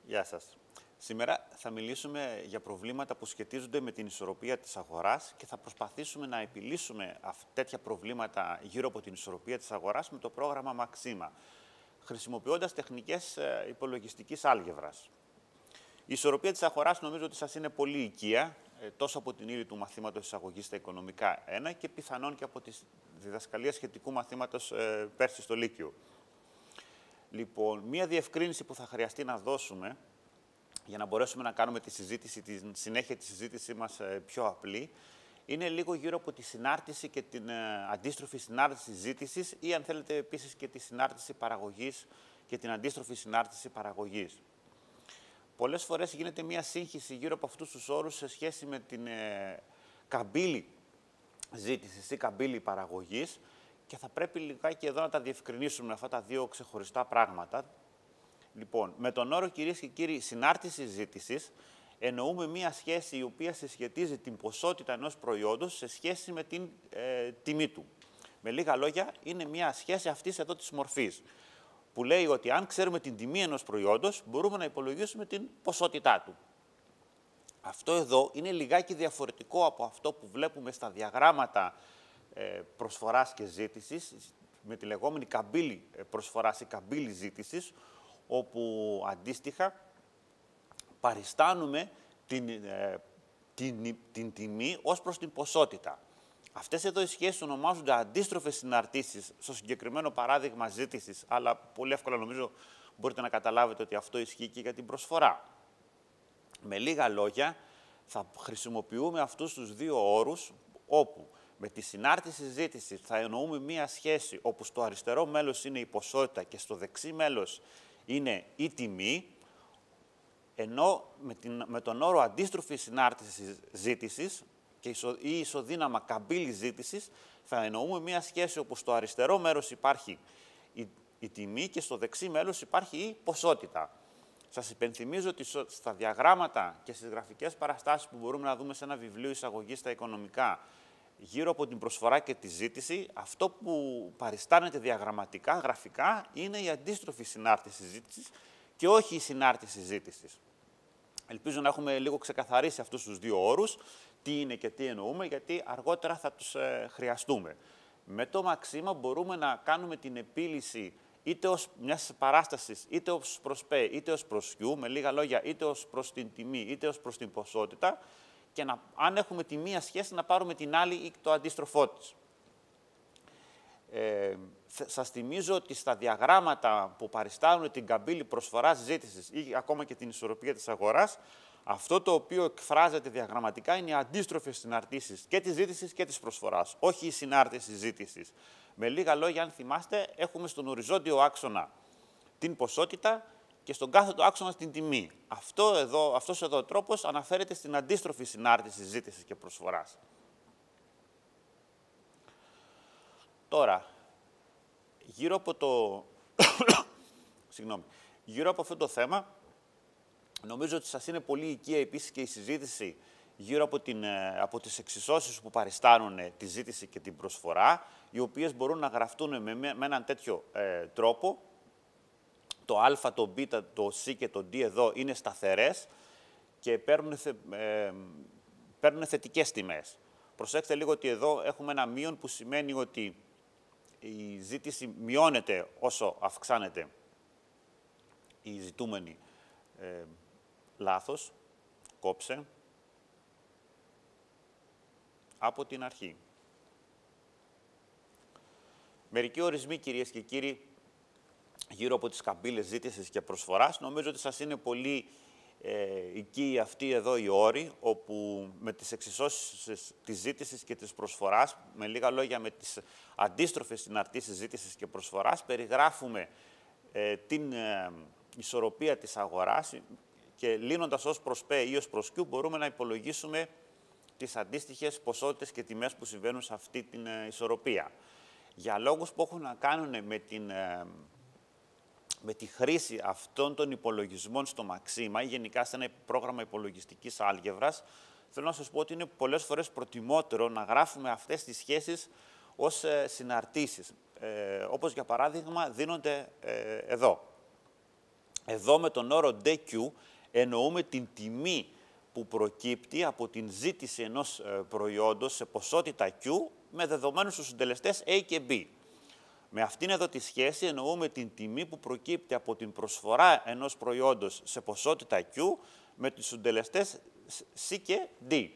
Γεια σας. Σήμερα θα μιλήσουμε για προβλήματα που σχετίζονται με την ισορροπία της αγοράς και θα προσπαθήσουμε να επιλύσουμε τέτοια προβλήματα γύρω από την ισορροπία της αγοράς με το πρόγραμμα Μαξίμα, χρησιμοποιώντας τεχνικές υπολογιστικής άλγεβρας. Η ισορροπία της αγοράς νομίζω ότι σας είναι πολύ οικία, τόσο από την ύλη του μαθήματος εισαγωγής στα οικονομικά 1 και πιθανόν και από τη διδασκαλία σχετικού μαθήματος πέρσι στο Λύκειο. Λοιπόν, μία διευκρίνηση που θα χρειαστεί να δώσουμε για να μπορέσουμε να κάνουμε τη συνέχεια της συζήτησή μας πιο απλή, είναι λίγο γύρω από τη συνάρτηση και την αντίστροφη συνάρτηση ζήτησης ή, αν θέλετε, επίσης και τη συνάρτηση παραγωγής και την αντίστροφη συνάρτηση παραγωγής. Πολλές φορές γίνεται μία σύγχυση γύρω από αυτούς τους όρους σε σχέση με την καμπύλη ζήτησης ή καμπύλη παραγωγής και θα πρέπει λιγάκι εδώ να τα διευκρινίσουμε αυτά τα δύο ξεχωριστά πράγματα. Λοιπόν, με τον όρο, κυρίες και κύριοι, συνάρτηση ζήτησης, εννοούμε μία σχέση η οποία συσχετίζει την ποσότητα ενός προϊόντος σε σχέση με την τιμή του. Με λίγα λόγια, είναι μία σχέση αυτής εδώ της μορφής, που λέει ότι αν ξέρουμε την τιμή ενός προϊόντος, μπορούμε να υπολογίσουμε την ποσότητά του. Αυτό εδώ είναι λιγάκι διαφορετικό από αυτό που βλέπουμε στα διαγράμματα προσφοράς και ζήτησης, με τη λεγόμενη καμπύλη προσφοράς ή καμπύλη ζήτησης, όπου αντίστοιχα παριστάνουμε την τιμή ως προς την ποσότητα. Αυτές εδώ οι σχέσεις ονομάζονται αντίστροφες συναρτήσεις, στο συγκεκριμένο παράδειγμα ζήτησης, αλλά πολύ εύκολα νομίζω μπορείτε να καταλάβετε ότι αυτό ισχύει και για την προσφορά. Με λίγα λόγια, θα χρησιμοποιούμε αυτούς τους δύο όρους, όπου με τη συνάρτηση ζήτησης θα εννοούμε μία σχέση όπου στο αριστερό μέλος είναι η ποσότητα και στο δεξί μέλος είναι η τιμή, ενώ με τον όρο αντίστροφη συνάρτηση ζήτησης ή ισοδύναμα καμπύλη ζήτησης θα εννοούμε μία σχέση όπου στο αριστερό μέρος υπάρχει η τιμή και στο δεξί μέλος υπάρχει η ποσότητα. Σας υπενθυμίζω ότι στα διαγράμματα και στις γραφικές παραστάσεις που μπορούμε να δούμε σε ένα βιβλίο εισαγωγής στα οικονομικά γύρω από την προσφορά και τη ζήτηση, αυτό που παριστάνεται διαγραμματικά, γραφικά, είναι η αντίστροφη συνάρτηση ζήτησης και όχι η συνάρτηση ζήτησης. Ελπίζω να έχουμε λίγο ξεκαθαρίσει αυτούς τους δύο όρους, τι είναι και τι εννοούμε, γιατί αργότερα θα τους χρειαστούμε. Με το Μαξίμα μπορούμε να κάνουμε την επίλυση είτε ως μιας παράστασης, είτε ως προς P, είτε ως προς Q, με λίγα λόγια, είτε ως προς την τιμή, είτε ως προς την ποσότητα, και αν έχουμε τη μία σχέση, να πάρουμε την άλλη ή το αντίστροφό της. Σας θυμίζω ότι στα διαγράμματα που παριστάνουν την καμπύλη προσφοράς ζήτησης ή ακόμα και την ισορροπία της αγοράς, αυτό το οποίο εκφράζεται διαγραμματικά είναι οι αντίστροφες συναρτήσεις και της ζήτησης και της προσφοράς, όχι η συνάρτηση ζήτησης. Με λίγα λόγια, αν θυμάστε, έχουμε στον οριζόντιο άξονα την ποσότητα και στον κάθετο άξονα την τιμή. Αυτός εδώ ο τρόπος αναφέρεται στην αντίστροφη συνάρτηση ζήτησης και προσφοράς. Τώρα, γύρω από αυτό το θέμα, νομίζω ότι σας είναι πολύ οικία επίσης και η συζήτηση γύρω από τις εξισώσεις που παριστάνουν τη ζήτηση και την προσφορά, οι οποίες μπορούν να γραφτούν με έναν τέτοιο τρόπο. Το α, το β, το c και το d εδώ είναι σταθερές και παίρνουν θετικές τιμές. Προσέξτε λίγο ότι εδώ έχουμε ένα μείον που σημαίνει ότι η ζήτηση μειώνεται όσο αυξάνεται η ζητούμενη. Λάθος, κόψε, από την αρχή. Μερικοί ορισμοί, κυρίες και κύριοι, γύρω από τις καμπύλες ζήτησης και προσφοράς, νομίζω ότι σας είναι πολύ οικοί αυτοί εδώ οι όροι, όπου με τις εξισώσεις της ζήτησης και της προσφοράς, με λίγα λόγια με τις αντίστροφες συναρτήσεις ζήτησης και προσφοράς, περιγράφουμε την ισορροπία της αγοράς και λύνοντας ως προς P ή ως προς Q μπορούμε να υπολογίσουμε τις αντίστοιχες ποσότητες και τιμές που συμβαίνουν σε αυτή την ισορροπία. Για λόγους που έχουν να κάνουν με τη χρήση αυτών των υπολογισμών στο Μαξίμα ή γενικά σε ένα πρόγραμμα υπολογιστικής άλγεβρας, θέλω να σας πω ότι είναι πολλές φορές προτιμότερο να γράφουμε αυτές τις σχέσεις ως συναρτήσεις, όπως για παράδειγμα δίνονται εδώ. Εδώ με τον όρο DQ εννοούμε την τιμή που προκύπτει από την ζήτηση ενός προϊόντος σε ποσότητα Q με δεδομένους τους συντελεστές A και B. Με αυτήν εδώ τη σχέση εννοούμε την τιμή που προκύπτει από την προσφορά ενός προϊόντος σε ποσότητα Q με τους συντελεστές C και D.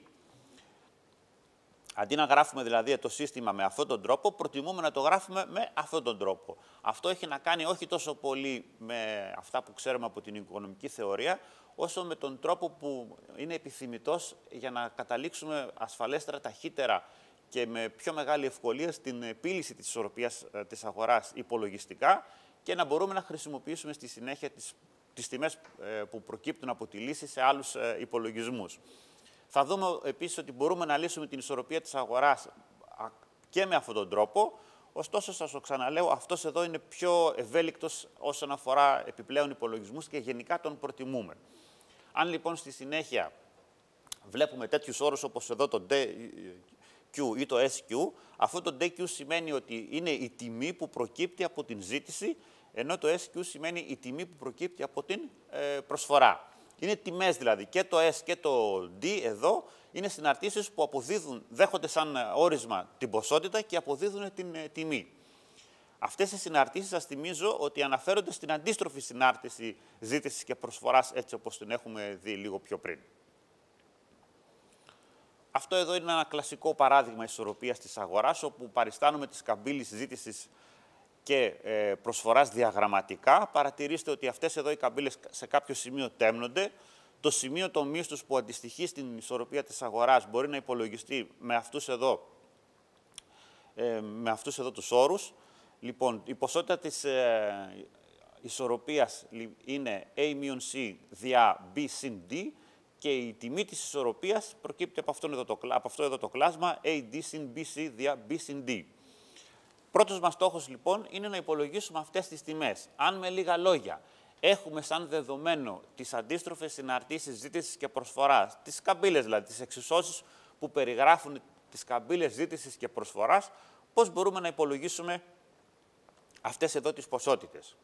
Αντί να γράφουμε δηλαδή το σύστημα με αυτόν τον τρόπο, προτιμούμε να το γράφουμε με αυτόν τον τρόπο. Αυτό έχει να κάνει όχι τόσο πολύ με αυτά που ξέρουμε από την οικονομική θεωρία, όσο με τον τρόπο που είναι επιθυμητός για να καταλήξουμε ασφαλέστερα, ταχύτερα και με πιο μεγάλη ευκολία στην επίλυση της ισορροπίας της αγοράς υπολογιστικά και να μπορούμε να χρησιμοποιήσουμε στη συνέχεια τις τιμές που προκύπτουν από τη λύση σε άλλους υπολογισμούς. Θα δούμε επίσης ότι μπορούμε να λύσουμε την ισορροπία της αγοράς και με αυτόν τον τρόπο, ωστόσο σας το ξαναλέω, αυτός εδώ είναι πιο ευέλικτος όσον αφορά επιπλέον υπολογισμούς και γενικά τον προτιμούμε. Αν λοιπόν στη συνέχεια βλέπουμε τέτοιους όρους όπως εδώ το DQ ή το SQ, αυτό το DQ σημαίνει ότι είναι η τιμή που προκύπτει από την ζήτηση, ενώ το SQ σημαίνει η τιμή που προκύπτει από την προσφορά. Είναι τιμές δηλαδή, και το S και το D εδώ είναι συναρτήσεις που δέχονται σαν όρισμα την ποσότητα και αποδίδουν την τιμή. Αυτές οι συναρτήσεις, σας θυμίζω, ότι αναφέρονται στην αντίστροφη συνάρτηση ζήτησης και προσφοράς, έτσι όπως την έχουμε δει λίγο πιο πριν. Αυτό εδώ είναι ένα κλασικό παράδειγμα ισορροπίας της αγοράς, όπου παριστάνουμε τις καμπύλες ζήτησης και προσφοράς διαγραμματικά. Παρατηρήστε ότι αυτές εδώ οι καμπύλες σε κάποιο σημείο τέμνονται. Το σημείο τομής τους που αντιστοιχεί στην ισορροπία της αγοράς μπορεί να υπολογιστεί με αυτούς εδώ τους όρους. Λοιπόν, η ποσότητα της ισορροπίας είναι A-C διά B συν D και η τιμή της ισορροπίας προκύπτει από αυτό εδώ το κλάσμα AD συν BC διά B συν D. Πρώτος μας στόχος λοιπόν είναι να υπολογίσουμε αυτές τις τιμές. Αν με λίγα λόγια έχουμε σαν δεδομένο τις αντίστροφες συναρτήσεις ζήτησης και προσφοράς, τις καμπύλες δηλαδή, τις εξισώσεις που περιγράφουν τις καμπύλες ζήτησης και προσφοράς, πώς μπορούμε να υπολογίσουμε αυτές εδώ τις ποσότητες.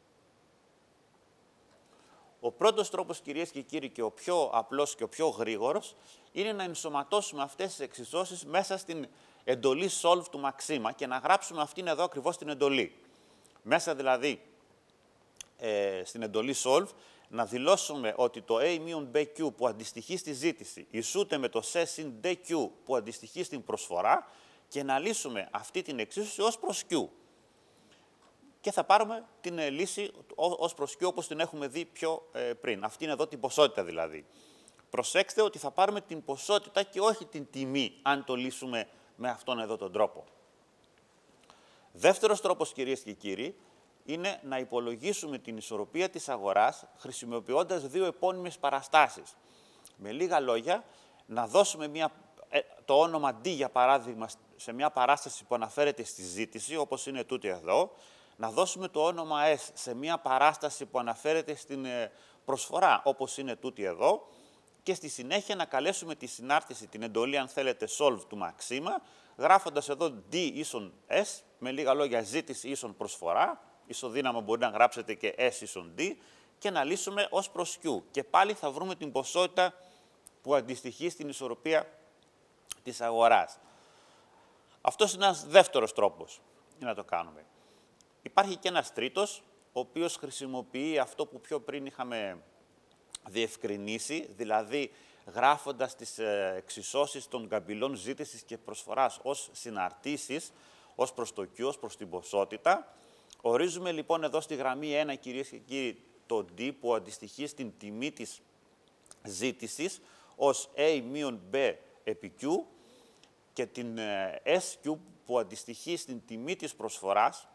Ο πρώτος τρόπος, κυρίες και κύριοι, και ο πιο απλός και ο πιο γρήγορος, είναι να ενσωματώσουμε αυτές τις εξισώσεις μέσα στην εντολή solve του Μαξίμα και να γράψουμε αυτήν εδώ ακριβώς την εντολή. Μέσα δηλαδή στην εντολή solve να δηλώσουμε ότι το A-BQ που αντιστοιχεί στη ζήτηση ισούται με το C συν DQ που αντιστοιχεί στην προσφορά και να λύσουμε αυτή την εξίσωση ως προς Q. Και θα πάρουμε την λύση ως προς Q όπως την έχουμε δει πιο πριν. Αυτή είναι εδώ την ποσότητα δηλαδή. Προσέξτε ότι θα πάρουμε την ποσότητα και όχι την τιμή αν το λύσουμε με αυτόν εδώ τον τρόπο. Δεύτερος τρόπος, κυρίες και κύριοι, είναι να υπολογίσουμε την ισορροπία της αγοράς χρησιμοποιώντας δύο επώνυμες παραστάσεις. Με λίγα λόγια, να δώσουμε το όνομα D, για παράδειγμα, σε μια παράσταση που αναφέρεται στη ζήτηση, όπως είναι τούτη εδώ, να δώσουμε το όνομα S σε μια παράσταση που αναφέρεται στην προσφορά, όπως είναι τούτη εδώ, και στη συνέχεια να καλέσουμε τη συνάρτηση, την εντολή, αν θέλετε, solve του Μαξίμα, γράφοντας εδώ D ίσον S, με λίγα λόγια ζήτηση ίσον προσφορά, ισοδύναμο μπορεί να γράψετε και S ίσον D, και να λύσουμε ως προς Q. Και πάλι θα βρούμε την ποσότητα που αντιστοιχεί στην ισορροπία της αγοράς. Αυτός είναι ένας δεύτερος τρόπος για να το κάνουμε. Υπάρχει και ένας τρίτος, ο οποίος χρησιμοποιεί αυτό που πιο πριν είχαμε διευκρινίσει, δηλαδή γράφοντας τις εξισώσεις των καμπυλών ζήτησης και προσφοράς ως συναρτήσεις, ως προς το Q, ως προς την ποσότητα. Ορίζουμε λοιπόν εδώ στη γραμμή 1, κυρίες και κύριοι, το D που αντιστοιχεί στην τιμή της ζήτησης ως A μείον B επί Q και την SQ που αντιστοιχεί στην τιμή της προσφοράς.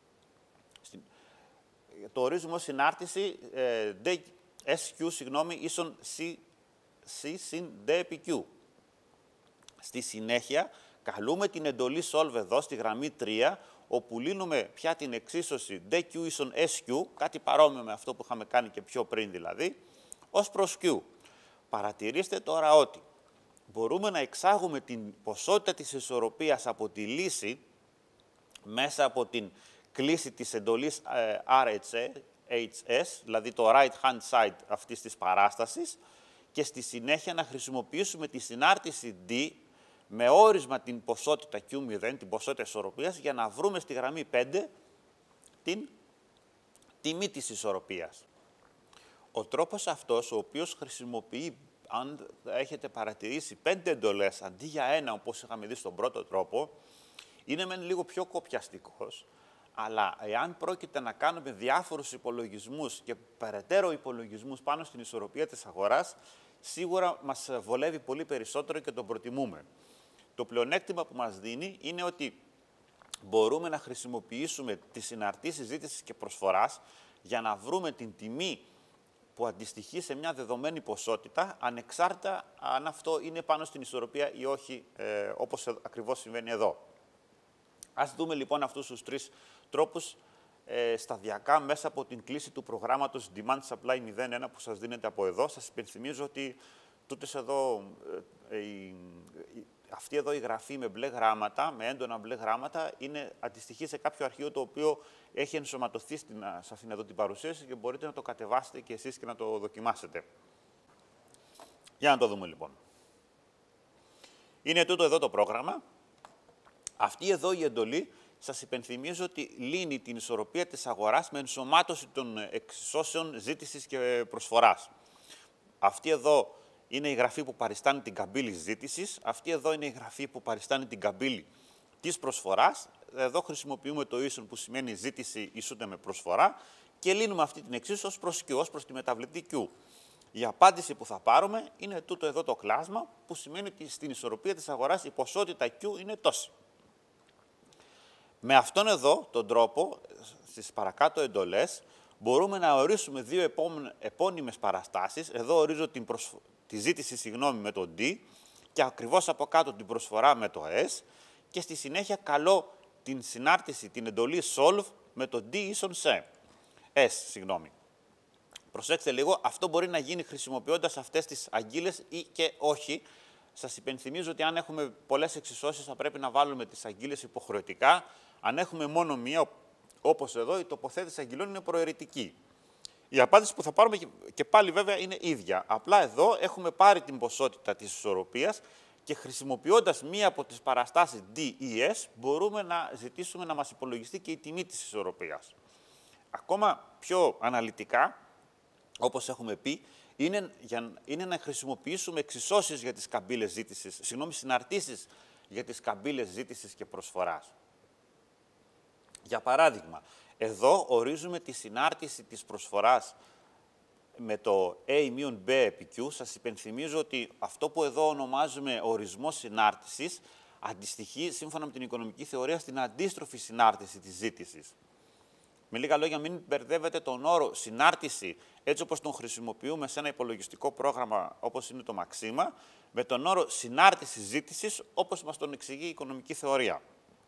Το ορίζουμε ως συνάρτηση SQ, ίσον C συν D επί Q. Στη συνέχεια, καλούμε την εντολή solve εδώ στη γραμμή 3, όπου λύνουμε πια την εξίσωση DQ ίσον SQ, κάτι παρόμοιο με αυτό που είχαμε κάνει και πιο πριν δηλαδή, ως προς Q. Παρατηρήστε τώρα ότι μπορούμε να εξάγουμε την ποσότητα της ισορροπίας από τη λύση μέσα από την κλίση της εντολής RHS, δηλαδή το right hand side αυτής της παράστασης, και στη συνέχεια να χρησιμοποιήσουμε τη συνάρτηση D με όρισμα την ποσότητα Q0, την ποσότητα ισορροπίας, για να βρούμε στη γραμμή 5 την τιμή της ισορροπίας. Ο τρόπος αυτός, ο οποίος χρησιμοποιεί, αν έχετε παρατηρήσει, 5 εντολές αντί για 1, όπως είχαμε δει στον πρώτο τρόπο, είναι μεν λίγο πιο κοπιαστικός, αλλά εάν πρόκειται να κάνουμε διάφορους υπολογισμούς και περαιτέρω υπολογισμούς πάνω στην ισορροπία της αγοράς, σίγουρα μας βολεύει πολύ περισσότερο και τον προτιμούμε. Το πλεονέκτημα που μας δίνει είναι ότι μπορούμε να χρησιμοποιήσουμε τις συναρτήσεις ζήτησης και προσφοράς για να βρούμε την τιμή που αντιστοιχεί σε μια δεδομένη ποσότητα, ανεξάρτητα αν αυτό είναι πάνω στην ισορροπία ή όχι, όπως ακριβώς συμβαίνει εδώ. Ας δούμε λοιπόν αυτούς τους τρεις τρόπους σταδιακά μέσα από την κλίση του προγράμματος Demand Supply 01 που σας δίνεται από εδώ. Σας υπενθυμίζω ότι αυτή εδώ η γραφή με μπλε γράμματα, με έντονα μπλε γράμματα, αντιστοιχεί σε κάποιο αρχείο το οποίο έχει ενσωματωθεί σε αυτήν εδώ την παρουσίαση και μπορείτε να το κατεβάσετε και εσείς και να το δοκιμάσετε. Για να το δούμε λοιπόν. Είναι τούτο εδώ το πρόγραμμα. Αυτή εδώ η εντολή σας υπενθυμίζω ότι λύνει την ισορροπία της αγοράς με ενσωμάτωση των εξισώσεων ζήτησης και προσφοράς. Αυτή εδώ είναι η γραφή που παριστάνει την καμπύλη ζήτησης. Αυτή εδώ είναι η γραφή που παριστάνει την καμπύλη της προσφοράς. Εδώ χρησιμοποιούμε το ίσον που σημαίνει ζήτηση ισούται με προσφορά και λύνουμε αυτή την εξίσωση ως προς Q, ως προς τη μεταβλητή Q. Η απάντηση που θα πάρουμε είναι τούτο εδώ το κλάσμα που σημαίνει ότι στην ισορροπία της αγοράς η ποσότητα Q είναι τόση. Με αυτόν εδώ τον τρόπο, στις παρακάτω εντολές, μπορούμε να ορίσουμε δύο επώνυμες παραστάσεις. Εδώ ορίζω τη ζήτηση με το D και ακριβώς από κάτω την προσφορά με το S και στη συνέχεια καλώ την συνάρτηση, την εντολή solve με το D ίσον σε. Προσέξτε λίγο, αυτό μπορεί να γίνει χρησιμοποιώντας αυτές τις αγγείλες ή και όχι. Σας υπενθυμίζω ότι αν έχουμε πολλές εξισώσεις θα πρέπει να βάλουμε τις αγγείλες υποχρεωτικά. Αν έχουμε μόνο μία, όπως εδώ, η τοποθέτηση αγγειλών είναι προαιρετική. Η απάντηση που θα πάρουμε και πάλι βέβαια είναι ίδια. Απλά εδώ έχουμε πάρει την ποσότητα της ισορροπίας και χρησιμοποιώντας μία από τις παραστάσεις D ή S μπορούμε να ζητήσουμε να μας υπολογιστεί και η τιμή της ισορροπίας. Ακόμα πιο αναλυτικά, όπως έχουμε πει, είναι να χρησιμοποιήσουμε εξισώσεις για τις καμπύλες ζήτησης, συναρτήσεις για τις καμπύλες ζήτησης και προσφοράς. Για παράδειγμα, εδώ ορίζουμε τη συνάρτηση της προσφοράς με το A-B επί Q. Σας υπενθυμίζω ότι αυτό που εδώ ονομάζουμε ορισμό συνάρτησης αντιστοιχεί, σύμφωνα με την οικονομική θεωρία, στην αντίστροφη συνάρτηση της ζήτησης. Με λίγα λόγια, μην μπερδεύετε τον όρο συνάρτηση, έτσι όπως τον χρησιμοποιούμε σε ένα υπολογιστικό πρόγραμμα όπως είναι το Maxima, με τον όρο συνάρτηση ζήτησης, όπως μας τον εξηγεί η οικονομική θεωρία.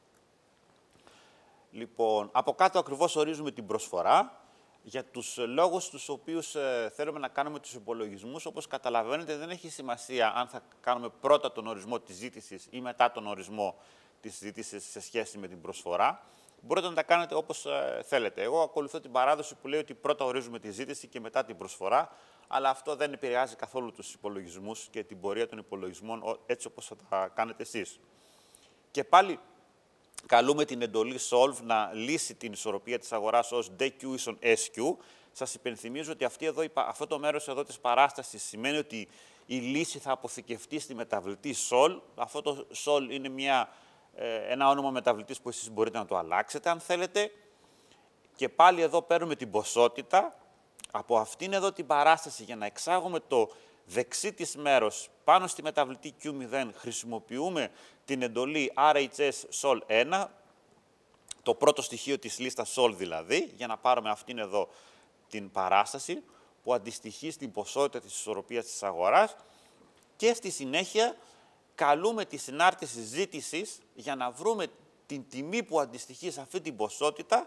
Λοιπόν, από κάτω ακριβώς ορίζουμε την προσφορά για τους λόγους τους οποίους θέλουμε να κάνουμε τους υπολογισμούς. Όπως καταλαβαίνετε, δεν έχει σημασία αν θα κάνουμε πρώτα τον ορισμό της ζήτησης ή μετά τον ορισμό της ζήτησης σε σχέση με την προσφορά. Μπορείτε να τα κάνετε όπως θέλετε. Εγώ ακολουθώ την παράδοση που λέει ότι πρώτα ορίζουμε τη ζήτηση και μετά την προσφορά, αλλά αυτό δεν επηρεάζει καθόλου τους υπολογισμούς και την πορεία των υπολογισμών έτσι όπως θα τα κάνετε εσείς. Και πάλι καλούμε την εντολή solve να λύσει την ισορροπία της αγοράς ως DQ ίσον SQ. Σας υπενθυμίζω ότι αυτό το μέρος εδώ της παράστασης σημαίνει ότι η λύση θα αποθηκευτεί στη μεταβλητή sol. Αυτό το sol είναι ένα όνομα μεταβλητής που εσείς μπορείτε να το αλλάξετε αν θέλετε. Και πάλι εδώ παίρνουμε την ποσότητα. Από αυτήν εδώ την παράσταση για να εξάγουμε το δεξί της μέρος πάνω στη μεταβλητή Q0 χρησιμοποιούμε την εντολή RHS sol 1, το πρώτο στοιχείο της λίστας sol δηλαδή, για να πάρουμε αυτήν εδώ την παράσταση που αντιστοιχεί στην ποσότητα της ισορροπίας της αγοράς και στη συνέχεια καλούμε τη συνάρτηση ζήτησης για να βρούμε την τιμή που αντιστοιχεί σε αυτή την ποσότητα,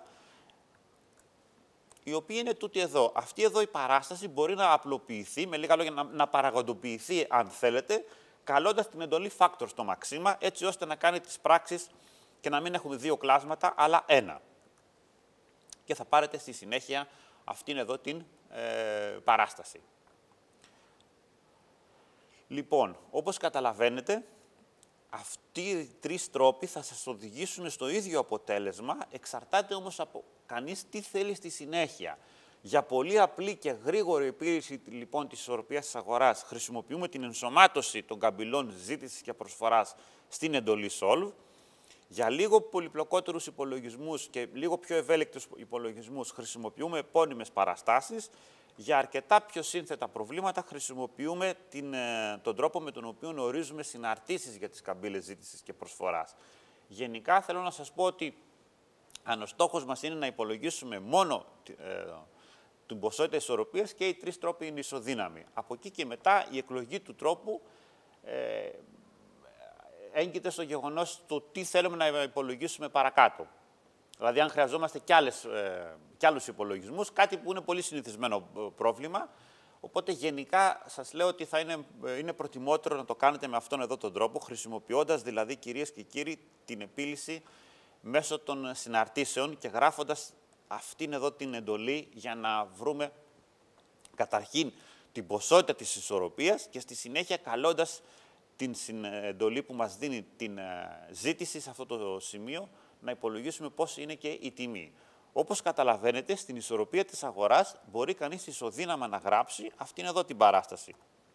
η οποία είναι τούτη εδώ. Αυτή εδώ η παράσταση μπορεί να απλοποιηθεί, με λίγα λόγια να παραγοντοποιηθεί αν θέλετε, καλώντας την εντολή factor στο Maxima, έτσι ώστε να κάνει τις πράξεις και να μην έχουμε δύο κλάσματα, αλλά ένα. Και θα πάρετε στη συνέχεια αυτήν εδώ την παράσταση. Λοιπόν, όπως καταλαβαίνετε, αυτοί οι τρεις τρόποι θα σας οδηγήσουν στο ίδιο αποτέλεσμα, εξαρτάται όμως από κανείς τι θέλει στη συνέχεια. Για πολύ απλή και γρήγορη επίλυση λοιπόν της ισορροπίας της αγοράς, χρησιμοποιούμε την ενσωμάτωση των καμπυλών ζήτησης και προσφοράς στην εντολή solve. Για λίγο πολυπλοκότερους υπολογισμούς και λίγο πιο ευέλικτους υπολογισμούς χρησιμοποιούμε επώνυμες παραστάσεις. Για αρκετά πιο σύνθετα προβλήματα χρησιμοποιούμε τον τρόπο με τον οποίο ορίζουμε συναρτήσεις για τις καμπύλες ζήτησης και προσφοράς. Γενικά θέλω να σας πω ότι αν ο στόχος μας είναι να υπολογίσουμε μόνο την ποσότητα ισορροπίας και οι τρεις τρόποι είναι ισοδύναμοι. Από εκεί και μετά η εκλογή του τρόπου έγκυται στο γεγονός του τι θέλουμε να υπολογίσουμε παρακάτω. Δηλαδή, αν χρειαζόμαστε κι άλλους υπολογισμούς, κάτι που είναι πολύ συνηθισμένο πρόβλημα. Οπότε, γενικά, σας λέω ότι είναι προτιμότερο να το κάνετε με αυτόν εδώ τον τρόπο, χρησιμοποιώντας δηλαδή, κυρίες και κύριοι, την επίλυση μέσω των συναρτήσεων και γράφοντας αυτήν εδώ την εντολή για να βρούμε καταρχήν την ποσότητα της ισορροπίας και στη συνέχεια καλώντας την εντολή που μας δίνει την ζήτηση σε αυτό το σημείο να υπολογίσουμε πώς είναι και η τιμή. Όπως καταλαβαίνετε, στην ισορροπία της αγοράς μπορεί κανείς ισοδύναμα να γράψει αυτήν εδώ την παράσταση.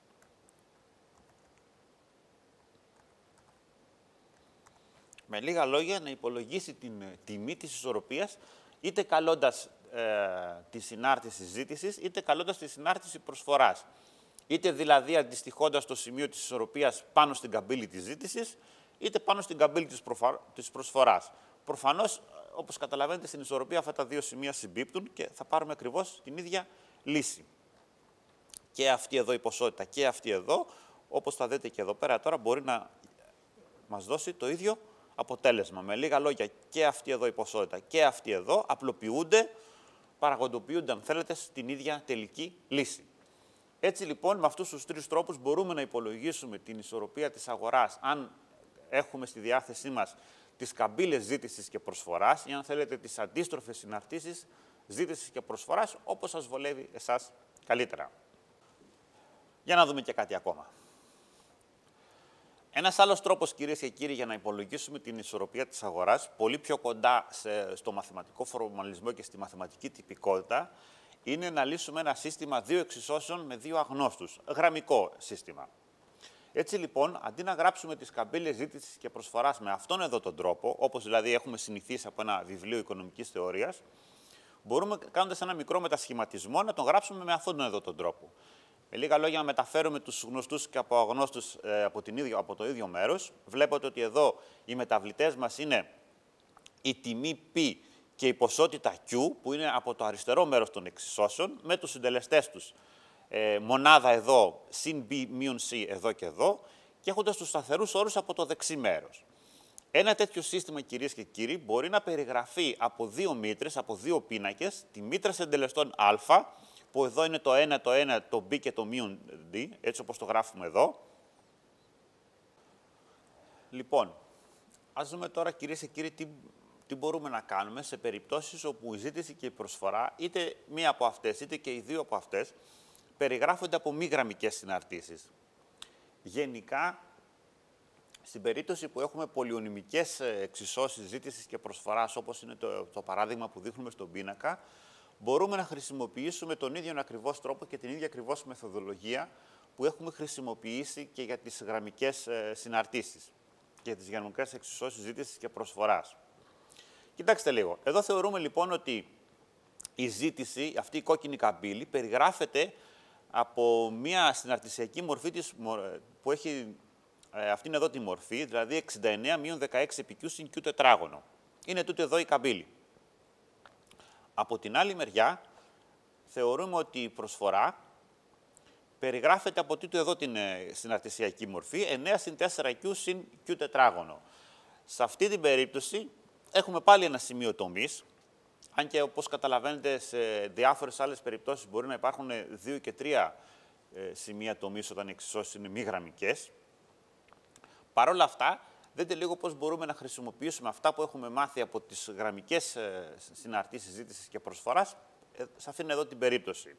Με λίγα λόγια, να υπολογίσει την τιμή της ισορροπίας, είτε καλώντας τη συνάρτηση ζήτησης, είτε καλώντας τη συνάρτηση προσφοράς. Είτε δηλαδή αντιστοιχώντας το σημείο της ισορροπίας πάνω στην καμπύλη της ζήτησης, είτε πάνω στην καμπύλη της προσφοράς. Προφανώς, όπως καταλαβαίνετε, στην ισορροπία αυτά τα δύο σημεία συμπίπτουν και θα πάρουμε ακριβώς την ίδια λύση. Και αυτή εδώ η ποσότητα και αυτή εδώ, όπως θα δείτε και εδώ πέρα τώρα, μπορεί να μας δώσει το ίδιο αποτέλεσμα. Με λίγα λόγια, και αυτή εδώ η ποσότητα και αυτή εδώ απλοποιούνται, παραγοντοποιούνται, αν θέλετε, στην ίδια τελική λύση. Έτσι λοιπόν, με αυτούς τους τρεις τρόπους μπορούμε να υπολογίσουμε την ισορροπία της αγοράς αν έχουμε στη διάθεσή μας τις καμπύλες ζήτησης και προσφοράς ή αν θέλετε τις αντίστροφες συναρτήσεις ζήτησης και προσφοράς, όπως σας βολεύει εσάς καλύτερα. Για να δούμε και κάτι ακόμα. Ένας άλλος τρόπος, κυρίες και κύριοι, για να υπολογίσουμε την ισορροπία της αγοράς, πολύ πιο κοντά στο μαθηματικό φορμαλισμό και στη μαθηματική τυπικότητα, είναι να λύσουμε ένα σύστημα δύο εξισώσεων με δύο αγνώστους, γραμμικό σύστημα. Έτσι λοιπόν, αντί να γράψουμε τις καμπύλες ζήτησης και προσφοράς με αυτόν εδώ τον τρόπο, όπως δηλαδή έχουμε συνηθίσει από ένα βιβλίο οικονομικής θεωρίας, μπορούμε, κάνοντας ένα μικρό μετασχηματισμό, να τον γράψουμε με αυτόν εδώ τον τρόπο. Με λίγα λόγια, να μεταφέρουμε τους γνωστούς και από αγνώστους από το ίδιο μέρος. Βλέπετε ότι εδώ οι μεταβλητές μας είναι η τιμή π και η ποσότητα Q, που είναι από το αριστερό μέρος των εξισώσεων, με τους συντελεστές τους. Μονάδα εδώ, συν B μείον C εδώ και εδώ, και έχοντας τους σταθερούς όρους από το δεξί μέρος. Ένα τέτοιο σύστημα, κυρίες και κύριοι, μπορεί να περιγραφεί από δύο μήτρες, από δύο πίνακες, τη μήτρα συντελεστών α, που εδώ είναι το 1, το B και το μείον D, έτσι όπως το γράφουμε εδώ. Λοιπόν, ας δούμε τώρα, κυρίες και κύριοι, τι μπορούμε να κάνουμε σε περιπτώσεις όπου η ζήτηση και η προσφορά, είτε μία από αυτές, είτε και οι δύο από αυτές, περιγράφονται από μη γραμμικές συναρτήσεις. Γενικά, στην περίπτωση που έχουμε πολυονυμικές εξισώσεις ζήτησης και προσφοράς, όπως είναι το παράδειγμα που δείχνουμε στον πίνακα, μπορούμε να χρησιμοποιήσουμε τον ίδιο ακριβώς τρόπο και την ίδια ακριβώς μεθοδολογία που έχουμε χρησιμοποιήσει και για τις γραμμικές συναρτήσεις και για τις γραμμικές εξισώσεις ζήτησης και προσφοράς. Κοιτάξτε λίγο. Εδώ θεωρούμε λοιπόν ότι η ζήτηση, αυτή η κόκκινη καμπύλη, περιγράφεται από μια συναρτησιακή μορφή που έχει αυτήν εδώ τη μορφή, δηλαδή 69 μείον 16 επί Q συν Q τετράγωνο. Είναι τούτη εδώ η καμπύλη. Από την άλλη μεριά, θεωρούμε ότι η προσφορά περιγράφεται από τούτη εδώ την συναρτησιακή μορφή, 9 συν 4Q συν Q τετράγωνο. Σε αυτή την περίπτωση έχουμε πάλι ένα σημείο τομής, αν και όπως καταλαβαίνετε σε διάφορες άλλες περιπτώσεις μπορεί να υπάρχουν 2 και 3 σημεία τομής όταν οι εξισώσεις είναι μη γραμμικές. Παρ' όλα αυτά, δείτε λίγο πώς μπορούμε να χρησιμοποιήσουμε αυτά που έχουμε μάθει από τις γραμμικές συναρτήσεις ζήτησης και προσφοράς σε αυτήν εδώ την περίπτωση.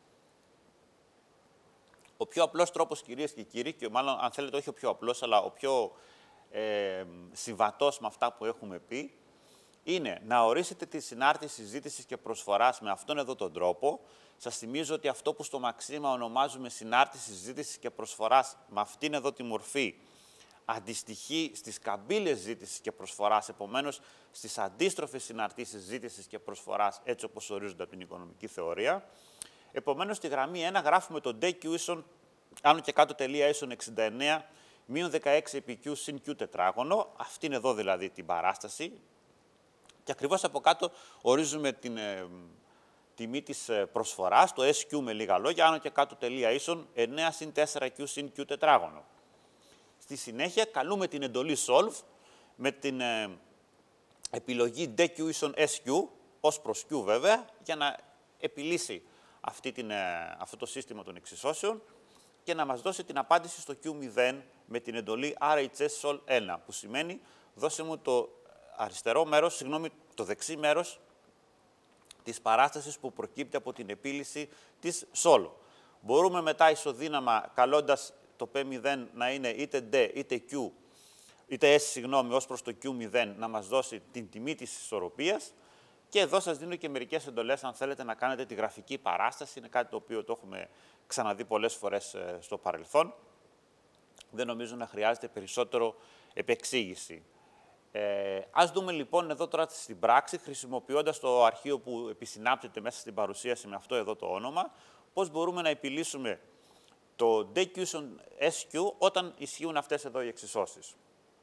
Ο πιο απλός τρόπος, κυρίες και κύριοι, και μάλλον αν θέλετε όχι ο πιο απλός, αλλά ο πιο συμβατός με αυτά που έχουμε πει, είναι να ορίσετε τη συνάρτηση ζήτησης και προσφοράς με αυτόν εδώ τον τρόπο. Σας θυμίζω ότι αυτό που στο μαξίμα ονομάζουμε συνάρτηση ζήτησης και προσφοράς με αυτήν εδώ τη μορφή αντιστοιχεί στις καμπύλες ζήτησης και προσφοράς, επομένως στις αντίστροφες συναρτήσεις ζήτησης και προσφοράς, έτσι όπως ορίζονται από την οικονομική θεωρία. Επομένως, στη γραμμή 1 γράφουμε το DQ ίσον άνω και κάτω τελεία ίσον 69 μείον 16 επί Q συν Q τετράγωνο. Αυτή είναι εδώ δηλαδή την παράσταση. Και ακριβώς από κάτω ορίζουμε την τιμή της προσφοράς, το SQ με λίγα λόγια, άνω και κάτω τελεία ίσον 9 συν 4Q συν Q τετράγωνο. Στη συνέχεια καλούμε την εντολή solve με την επιλογή DQ ίσον SQ, ως προς Q βέβαια, για να επιλύσει αυτό το σύστημα των εξισώσεων και να μας δώσει την απάντηση στο Q0 με την εντολή RHS sol 1, που σημαίνει δώσε μου το αριστερό μέρος, συγγνώμη, το δεξί μέρος της παράστασης που προκύπτει από την επίλυση της sol. Μπορούμε μετά ισοδύναμα, καλώντας το P0 να είναι είτε D είτε Q, είτε S, συγγνώμη, ως προς το Q0, να μας δώσει την τιμή της ισορροπίας. Και εδώ σας δίνω και μερικές εντολές, αν θέλετε να κάνετε τη γραφική παράσταση. Είναι κάτι το οποίο το έχουμε ξαναδεί πολλές φορές στο παρελθόν. Δεν νομίζω να χρειάζεται περισσότερο επεξήγηση. Ας δούμε λοιπόν εδώ τώρα στην πράξη, χρησιμοποιώντας το αρχείο που επισυνάπτεται μέσα στην παρουσίαση με αυτό εδώ το όνομα, πώς μπορούμε να επιλύσουμε το DQ SQ όταν ισχύουν αυτές εδώ οι εξισώσεις.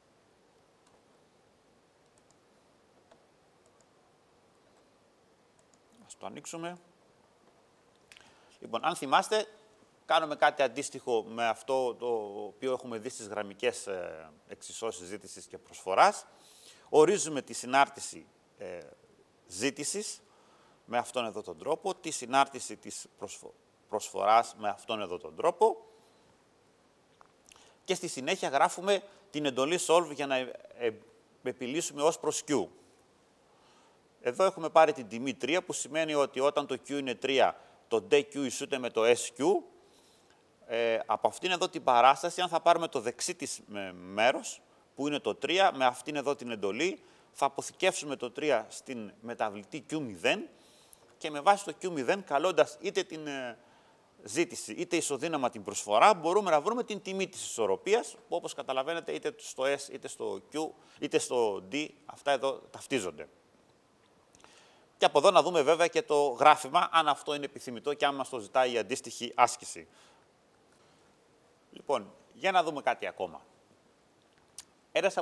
Ας το ανοίξουμε. Λοιπόν, αν θυμάστε, κάνουμε κάτι αντίστοιχο με αυτό το οποίο έχουμε δει στις γραμμικές εξισώσεις ζήτησης και προσφοράς. Ορίζουμε τη συνάρτηση ζήτησης με αυτόν εδώ τον τρόπο, τη συνάρτηση της προσφοράς με αυτόν εδώ τον τρόπο και στη συνέχεια γράφουμε την εντολή solve για να επιλύσουμε ως προς Q. Εδώ έχουμε πάρει την τιμή 3, που σημαίνει ότι όταν το Q είναι 3, το DQ ισούται με το SQ. Από αυτήν εδώ την παράσταση, αν θα πάρουμε το δεξί της μέρος, που είναι το 3, με αυτήν εδώ την εντολή, θα αποθηκεύσουμε το 3 στην μεταβλητή Q0 και με βάση το Q0, καλώντας είτε την ζήτηση είτε ισοδύναμα την προσφορά, μπορούμε να βρούμε την τιμή της ισορροπίας, που όπως καταλαβαίνετε είτε στο S είτε στο Q είτε στο D, αυτά εδώ ταυτίζονται. Και από εδώ να δούμε βέβαια και το γράφημα, αν αυτό είναι επιθυμητό και αν μας το ζητάει η αντίστοιχη άσκηση. Λοιπόν, για να δούμε κάτι ακόμα. Ένας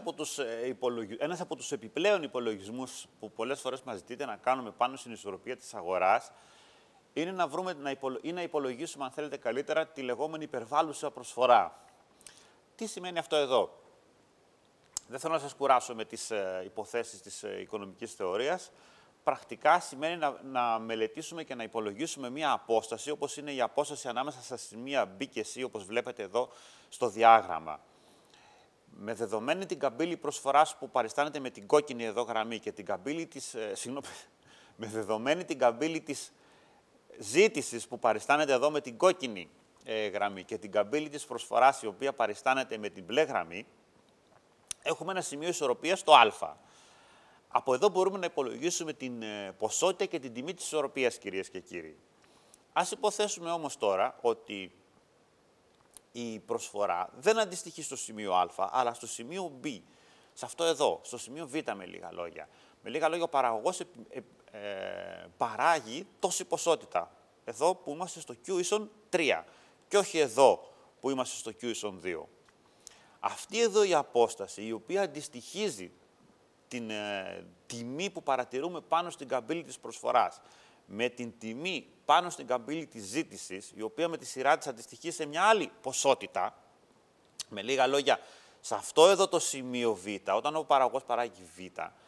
από τους επιπλέον υπολογισμούς που πολλές φορές μας ζητείτε να κάνουμε πάνω στην ισορροπία της αγοράς είναι να βρούμε ή να υπολογίσουμε, αν θέλετε καλύτερα, τη λεγόμενη υπερβάλλουσα προσφορά. Τι σημαίνει αυτό εδώ? Δεν θέλω να σας κουράσω με τις υποθέσεις της οικονομικής θεωρίας. Πρακτικά σημαίνει να μελετήσουμε και να υπολογίσουμε μία απόσταση, όπως είναι η απόσταση ανάμεσα στα σημεία B και C, όπως βλέπετε εδώ στο διάγραμμα. Με δεδομένη την καμπύλη προσφοράς που παριστάνεται με την κόκκινη εδώ γραμμή και την καμπύλη της, με δεδομένη την καμπύλη της ζήτησης που παριστάνεται εδώ με την κόκκινη γραμμή και την καμπύλη της προσφοράς η οποία παριστάνεται με την μπλε γραμμή, έχουμε ένα σημείο ισορροπίας στο α. Από εδώ μπορούμε να υπολογίσουμε την ποσότητα και την τιμή της ισορροπίας, κυρίες και κύριοι. Ας υποθέσουμε όμως τώρα ότι η προσφορά δεν αντιστοιχεί στο σημείο α, αλλά στο σημείο B. Σε αυτό εδώ, στο σημείο β με λίγα λόγια. Με λίγα λόγια, ο παραγωγός παράγει τόση ποσότητα. Εδώ που είμαστε στο Q ίσον 3 και όχι εδώ που είμαστε στο Q ίσον 2. Αυτή εδώ η απόσταση, η οποία αντιστοιχίζει την τιμή που παρατηρούμε πάνω στην καμπύλη της προσφοράς με την τιμή πάνω στην καμπύλη της ζήτησης, η οποία με τη σειρά της αντιστοιχεί σε μια άλλη ποσότητα, με λίγα λόγια, σε αυτό εδώ το σημείο Β, όταν ο παραγωγός παράγει Β,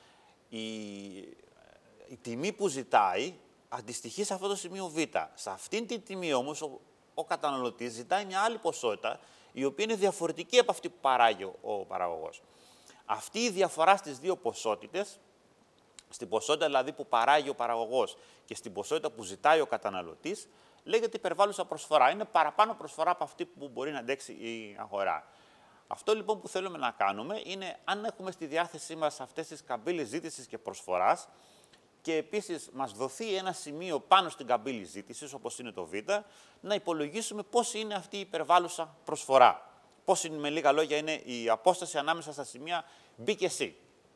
η τιμή που ζητάει αντιστοιχεί σε αυτό το σημείο Β. Σε αυτήν την τιμή όμως ο καταναλωτής ζητάει μια άλλη ποσότητα, η οποία είναι διαφορετική από αυτή που παράγει ο παραγωγός. Αυτή η διαφορά στις δύο ποσότητες στην ποσότητα δηλαδή που παράγει ο παραγωγός και στην ποσότητα που ζητάει ο καταναλωτής, λέγεται υπερβάλλουσα προσφορά. Είναι παραπάνω προσφορά από αυτή που μπορεί να αντέξει η αγορά. Αυτό λοιπόν που θέλουμε να κάνουμε είναι, αν έχουμε στη διάθεσή μας αυτές τις καμπύλες ζήτησης και προσφοράς και επίσης μας δοθεί ένα σημείο πάνω στην καμπύλη ζήτησης, όπως είναι το Β, να υπολογίσουμε πώς είναι αυτή η υπερβάλλουσα προσφορά. Πώς είναι, με λίγα λόγια, είναι η απόσταση ανάμεσα στα σημεία B και C.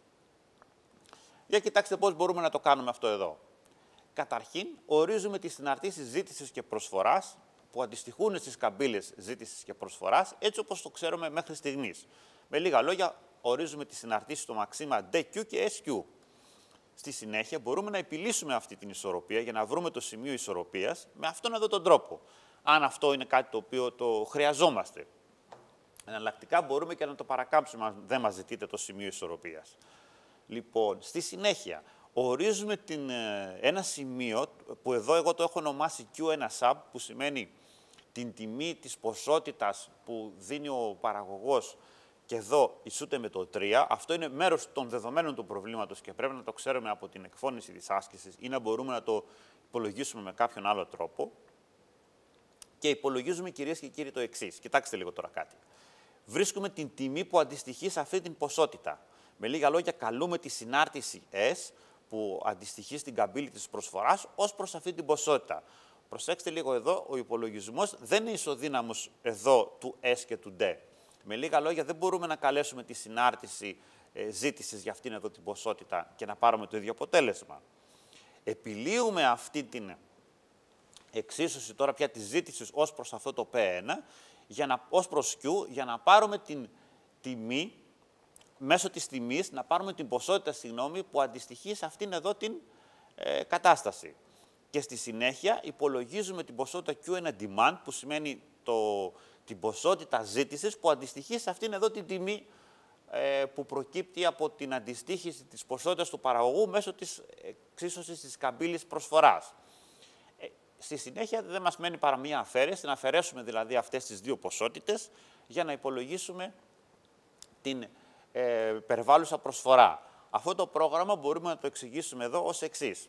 Για κοιτάξτε πώς μπορούμε να το κάνουμε αυτό εδώ. Καταρχήν, ορίζουμε τις συναρτήσεις ζήτησης και προσφοράς που αντιστοιχούν στις καμπύλες ζήτησης και προσφοράς, έτσι όπως το ξέρουμε μέχρι στιγμής. Με λίγα λόγια, ορίζουμε τις συναρτήσεις στο μαξίμα DQ και SQ. Στη συνέχεια, μπορούμε να επιλύσουμε αυτή την ισορροπία για να βρούμε το σημείο ισορροπίας με αυτόν εδώ τον τρόπο. Αν αυτό είναι κάτι το οποίο το χρειαζόμαστε. Εναλλακτικά μπορούμε και να το παρακάμψουμε αν δεν μας ζητείτε το σημείο ισορροπίας. Λοιπόν, στη συνέχεια, ορίζουμε ένα σημείο που εδώ εγώ το έχω ονομάσει Q1 sub, που σημαίνει την τιμή της ποσότητας που δίνει ο παραγωγός και εδώ ισούται με το 3. Αυτό είναι μέρος των δεδομένων του προβλήματος και πρέπει να το ξέρουμε από την εκφώνηση της άσκησης ή να μπορούμε να το υπολογίσουμε με κάποιον άλλο τρόπο. Και υπολογίζουμε, κυρίες και κύριοι, το εξής. Κοιτάξτε λίγο τώρα κάτι. Βρίσκουμε την τιμή που αντιστοιχεί σε αυτή την ποσότητα. Με λίγα λόγια, καλούμε τη συνάρτηση S, που αντιστοιχεί στην καμπύλη της προσφοράς, ως προς αυτή την ποσότητα. Προσέξτε λίγο εδώ, ο υπολογισμός δεν είναι ισοδύναμος εδώ του S και του D. Με λίγα λόγια, δεν μπορούμε να καλέσουμε τη συνάρτηση ζήτησης για αυτήν εδώ την ποσότητα και να πάρουμε το ίδιο αποτέλεσμα. Επιλύουμε αυτή την εξίσωση τώρα πια της ζήτησης ως προς αυτό το P1, ως προς Q, για να πάρουμε την τιμή, μέσω της τιμής, να πάρουμε την ποσότητα, που αντιστοιχεί σε αυτήν εδώ την κατάσταση. Και στη συνέχεια υπολογίζουμε την ποσότητα Q1 demand, που σημαίνει την ποσότητα ζήτησης, που αντιστοιχεί σε αυτήν εδώ την τιμή που προκύπτει από την αντιστοίχηση της ποσότητας του παραγωγού μέσω της εξίσωσης της καμπύλης προσφοράς. Στη συνέχεια δεν μας μένει παρά μία αφαίρεση, να αφαιρέσουμε δηλαδή αυτές τις δύο ποσότητες για να υπολογίσουμε την υπερβάλλουσα προσφορά. Αυτό το πρόγραμμα μπορούμε να το εξηγήσουμε εδώ ως εξής.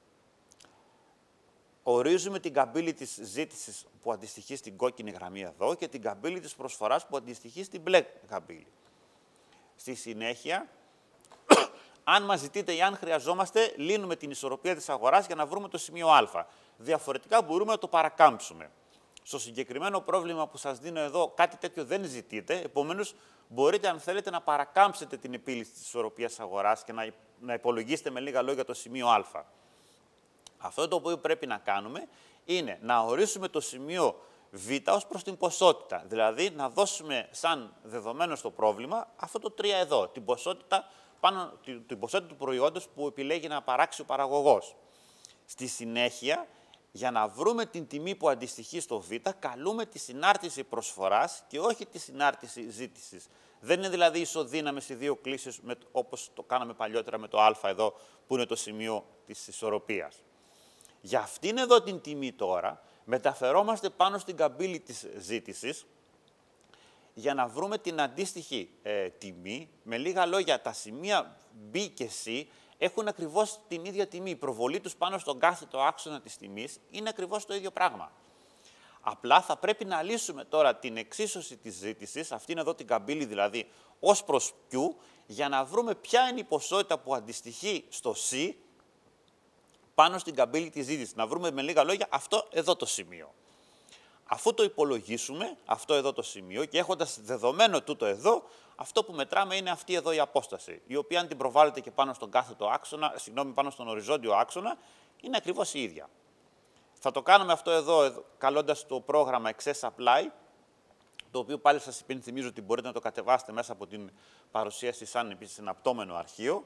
Ορίζουμε την καμπύλη της ζήτησης που αντιστοιχεί στην κόκκινη γραμμή εδώ και την καμπύλη της προσφοράς που αντιστοιχεί στην μπλε καμπύλη. Στη συνέχεια, αν μας ζητείτε ή αν χρειαζόμαστε, λύνουμε την ισορροπία της αγοράς για να βρούμε το σημείο Α. Διαφορετικά μπορούμε να το παρακάμψουμε. Στο συγκεκριμένο πρόβλημα που σας δίνω εδώ, κάτι τέτοιο δεν ζητείτε, επομένως μπορείτε, αν θέλετε, να παρακάμψετε την επίλυση της ισορροπίας αγοράς και να υπολογίσετε με λίγα λόγια το σημείο Α. Αυτό το οποίο πρέπει να κάνουμε είναι να ορίσουμε το σημείο Β ως προς την ποσότητα. Δηλαδή, να δώσουμε σαν δεδομένο στο πρόβλημα αυτό το 3 εδώ, την ποσότητα του προϊόντος που επιλέγει να παράξει ο παραγωγός. Στη συνέχεια, για να βρούμε την τιμή που αντιστοιχεί στο Β, καλούμε τη συνάρτηση προσφοράς και όχι τη συνάρτηση ζήτησης. Δεν είναι δηλαδή ισοδύναμες οι δύο κλίσεις, όπως το κάναμε παλιότερα με το Α εδώ, που είναι το σημείο της ισορροπίας. Για αυτήν εδώ την τιμή τώρα, μεταφερόμαστε πάνω στην καμπύλη της ζήτησης για να βρούμε την αντίστοιχη τιμή. Με λίγα λόγια, τα σημεία B και C έχουν ακριβώς την ίδια τιμή. Η προβολή τους πάνω στον κάθετο άξονα της τιμής είναι ακριβώς το ίδιο πράγμα. Απλά θα πρέπει να λύσουμε τώρα την εξίσωση της ζήτησης, αυτήν εδώ την καμπύλη δηλαδή, ως προς Q, για να βρούμε ποια είναι η ποσότητα που αντιστοιχεί στο C πάνω στην καμπύλη της ζήτησης. Να βρούμε με λίγα λόγια αυτό εδώ το σημείο. Αφού το υπολογίσουμε, αυτό εδώ το σημείο, και έχοντας δεδομένο τούτο εδώ, αυτό που μετράμε είναι αυτή εδώ η απόσταση, η οποία αν την προβάλλεται και πάνω στον κάθετο άξονα, πάνω στον οριζόντιο άξονα, είναι ακριβώς η ίδια. Θα το κάνουμε αυτό εδώ, καλώντας το πρόγραμμα Access Apply, το οποίο πάλι σας υπενθυμίζω ότι μπορείτε να το κατεβάσετε μέσα από την παρουσίαση σαν επίσης συναπτώμενο αρχείο.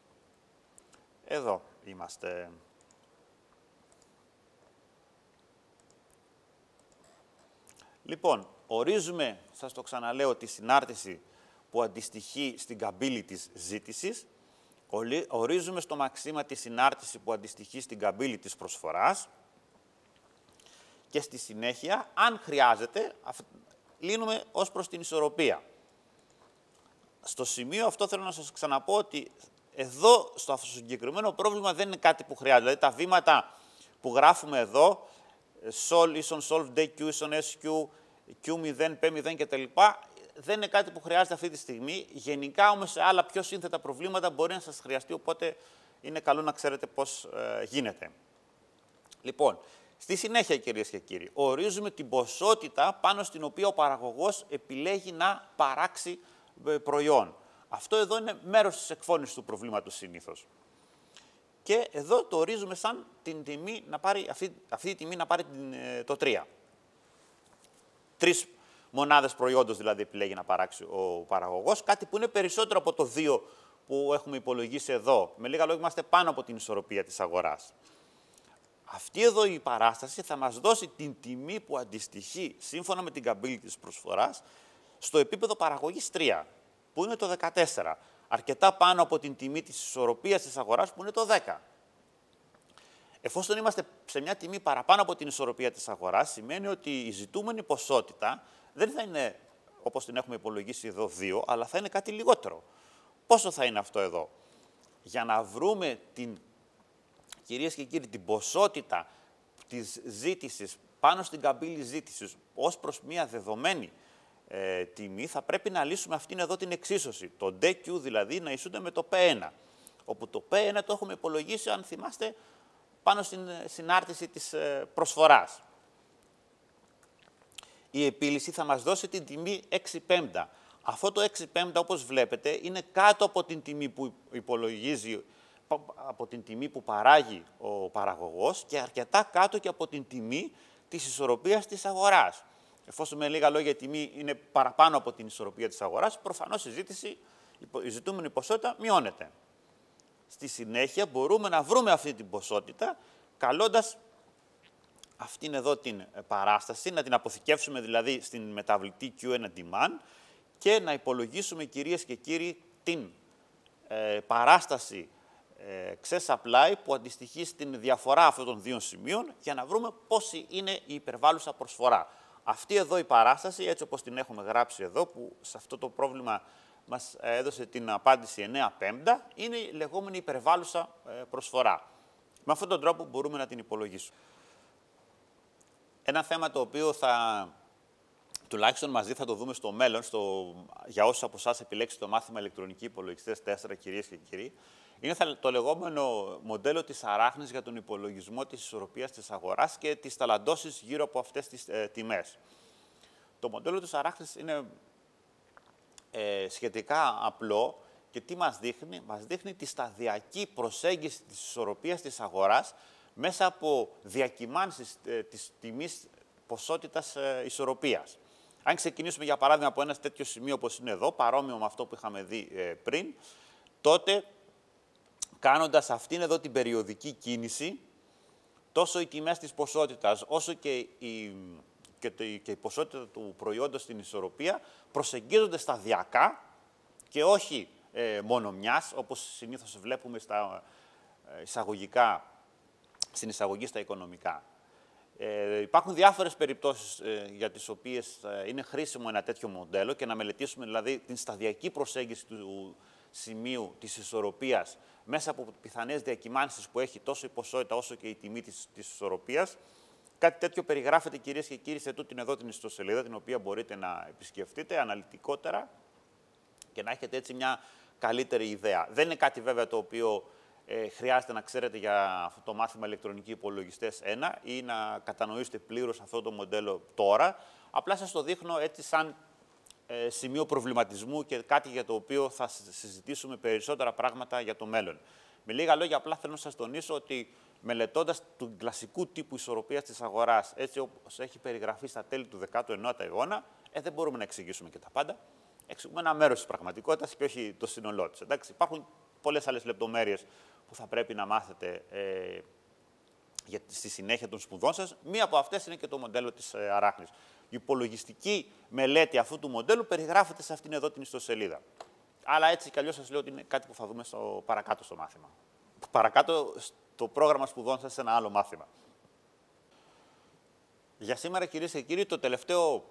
Εδώ είμαστε. Λοιπόν, ορίζουμε, σας το ξαναλέω, τη συνάρτηση που αντιστοιχεί στην καμπύλη της ζήτησης. Ορίζουμε στο μαξίμα τη συνάρτηση που αντιστοιχεί στην καμπύλη της προσφοράς. Και στη συνέχεια, αν χρειάζεται, λύνουμε ως προς την ισορροπία. Στο σημείο αυτό θέλω να σας ξαναπώ ότι εδώ, στο συγκεκριμένο πρόβλημα, δεν είναι κάτι που χρειάζεται. Δηλαδή, τα βήματα που γράφουμε εδώ, sol ίσον solve, dq ίσον sq, q0, p0 κτλ. Δεν είναι κάτι που χρειάζεται αυτή τη στιγμή. Γενικά, όμως, σε άλλα πιο σύνθετα προβλήματα μπορεί να σας χρειαστεί, οπότε είναι καλό να ξέρετε πώς γίνεται. Λοιπόν, στη συνέχεια, κυρίες και κύριοι, ορίζουμε την ποσότητα πάνω στην οποία ο παραγωγός επιλέγει να παράξει προϊόν. Αυτό εδώ είναι μέρος της εκφώνησης του προβλήματος συνήθως. Και εδώ το ορίζουμε σαν την τιμή να πάρει, αυτή η τιμή να πάρει το 3. 3 μονάδες προϊόντος δηλαδή επιλέγει να παράξει ο παραγωγός, κάτι που είναι περισσότερο από το 2 που έχουμε υπολογίσει εδώ. Με λίγα λόγια, είμαστε πάνω από την ισορροπία της αγοράς. Αυτή εδώ η παράσταση θα μας δώσει την τιμή που αντιστοιχεί, σύμφωνα με την καμπύλη της προσφοράς, στο επίπεδο παραγωγής 3, που είναι το 14. Αρκετά πάνω από την τιμή της ισορροπίας της αγοράς, που είναι το 10. Εφόσον είμαστε σε μια τιμή παραπάνω από την ισορροπία της αγοράς, σημαίνει ότι η ζητούμενη ποσότητα δεν θα είναι, όπως την έχουμε υπολογίσει εδώ, 2, αλλά θα είναι κάτι λιγότερο. Πόσο θα είναι αυτό εδώ? Για να βρούμε κυρίες και κύριοι, την ποσότητα της ζήτησης πάνω στην καμπύλη ζήτησης ως προς μια δεδομένη τιμή, θα πρέπει να λύσουμε αυτήν εδώ την εξίσωση. Το DQ δηλαδή να ισούται με το P1, όπου το P1 το έχουμε υπολογίσει, αν θυμάστε, πάνω στην συνάρτηση της προσφοράς. Η επίλυση θα μας δώσει την τιμή 6/5. Αυτό το 6/5, όπως βλέπετε, είναι κάτω από την τιμή που υπολογίζει, από την τιμή που παράγει ο παραγωγός και αρκετά κάτω και από την τιμή της ισορροπίας της αγοράς. Εφόσον με λίγα λόγια η τιμή είναι παραπάνω από την ισορροπία της αγοράς, προφανώς η ζητούμενη ποσότητα μειώνεται. Στη συνέχεια μπορούμε να βρούμε αυτή την ποσότητα καλώντας αυτήν εδώ την παράσταση, να την αποθηκεύσουμε δηλαδή στην μεταβλητή Q1 demand και να υπολογίσουμε, κυρίες και κύριοι, την παράσταση excess supply που αντιστοιχεί στην διαφορά αυτών των δύο σημείων για να βρούμε πόση είναι η υπερβάλλουσα προσφορά. Αυτή εδώ η παράσταση, έτσι όπως την έχουμε γράψει εδώ, που σε αυτό το πρόβλημα μας έδωσε την απάντηση 9/5, είναι η λεγόμενη υπερβάλλουσα προσφορά. Με αυτόν τον τρόπο μπορούμε να την υπολογίσουμε. Ένα θέμα το οποίο τουλάχιστον μαζί θα το δούμε στο μέλλον, για όσους από εσάς επιλέξετε το μάθημα ηλεκτρονικοί υπολογιστές 4, κυρίες και κύριοι, είναι το λεγόμενο μοντέλο της αράχνης για τον υπολογισμό της ισορροπίας της αγοράς και τις ταλαντώσεις γύρω από αυτές τις τιμές. Το μοντέλο της αράχνης είναι σχετικά απλό και τι μας δείχνει? Μας δείχνει τη σταδιακή προσέγγιση της ισορροπίας της αγοράς μέσα από διακυμάνσεις της τιμής ποσότητας ισορροπίας. Αν ξεκινήσουμε για παράδειγμα από ένα τέτοιο σημείο όπως είναι εδώ, παρόμοιο με αυτό που είχαμε δει πριν, τότε κάνοντας αυτήν εδώ την περιοδική κίνηση, τόσο οι τιμές της ποσότητας όσο και η ποσότητα του προϊόντος στην ισορροπία προσεγγίζονται σταδιακά και όχι μόνο μιας, όπως συνήθως βλέπουμε στην εισαγωγή στα οικονομικά. Υπάρχουν διάφορες περιπτώσεις για τις οποίες είναι χρήσιμο ένα τέτοιο μοντέλο και να μελετήσουμε δηλαδή την σταδιακή προσέγγιση του σημείου της ισορροπίας μέσα από πιθανές διακυμάνσεις που έχει τόσο η ποσότητα όσο και η τιμή της ισορροπίας. Κάτι τέτοιο περιγράφεται, κυρίες και κύριοι, σε τούτην εδώ την ιστοσελίδα, την οποία μπορείτε να επισκεφτείτε αναλυτικότερα και να έχετε έτσι μια καλύτερη ιδέα. Δεν είναι κάτι βέβαια το οποίο χρειάζεται να ξέρετε για αυτό το μάθημα ηλεκτρονικοί υπολογιστές 1 ή να κατανοήσετε πλήρως αυτό το μοντέλο τώρα. Απλά σας το δείχνω έτσι σαν σημείο προβληματισμού και κάτι για το οποίο θα συζητήσουμε περισσότερα πράγματα για το μέλλον. Με λίγα λόγια, απλά θέλω να σας τονίσω ότι μελετώντας του κλασικού τύπου ισορροπίας της αγοράς, έτσι όπως έχει περιγραφεί στα τέλη του 19ου αιώνα, δεν μπορούμε να εξηγήσουμε και τα πάντα. Εξηγούμε ένα μέρος της πραγματικότητας και όχι το σύνολό της. Εντάξει, υπάρχουν πολλές άλλες λεπτομέρειες που θα πρέπει να μάθετε στη συνέχεια των σπουδών σας. Μία από αυτές είναι και το μοντέλο της αράχνης. Η υπολογιστική μελέτη αυτού του μοντέλου περιγράφεται σε αυτήν εδώ την ιστοσελίδα. Αλλά έτσι κι αλλιώς σας λέω ότι είναι κάτι που θα δούμε παρακάτω στο μάθημα. Παρακάτω στο πρόγραμμα σπουδών σας σε ένα άλλο μάθημα. Για σήμερα, κυρίες και κύριοι, το τελευταίο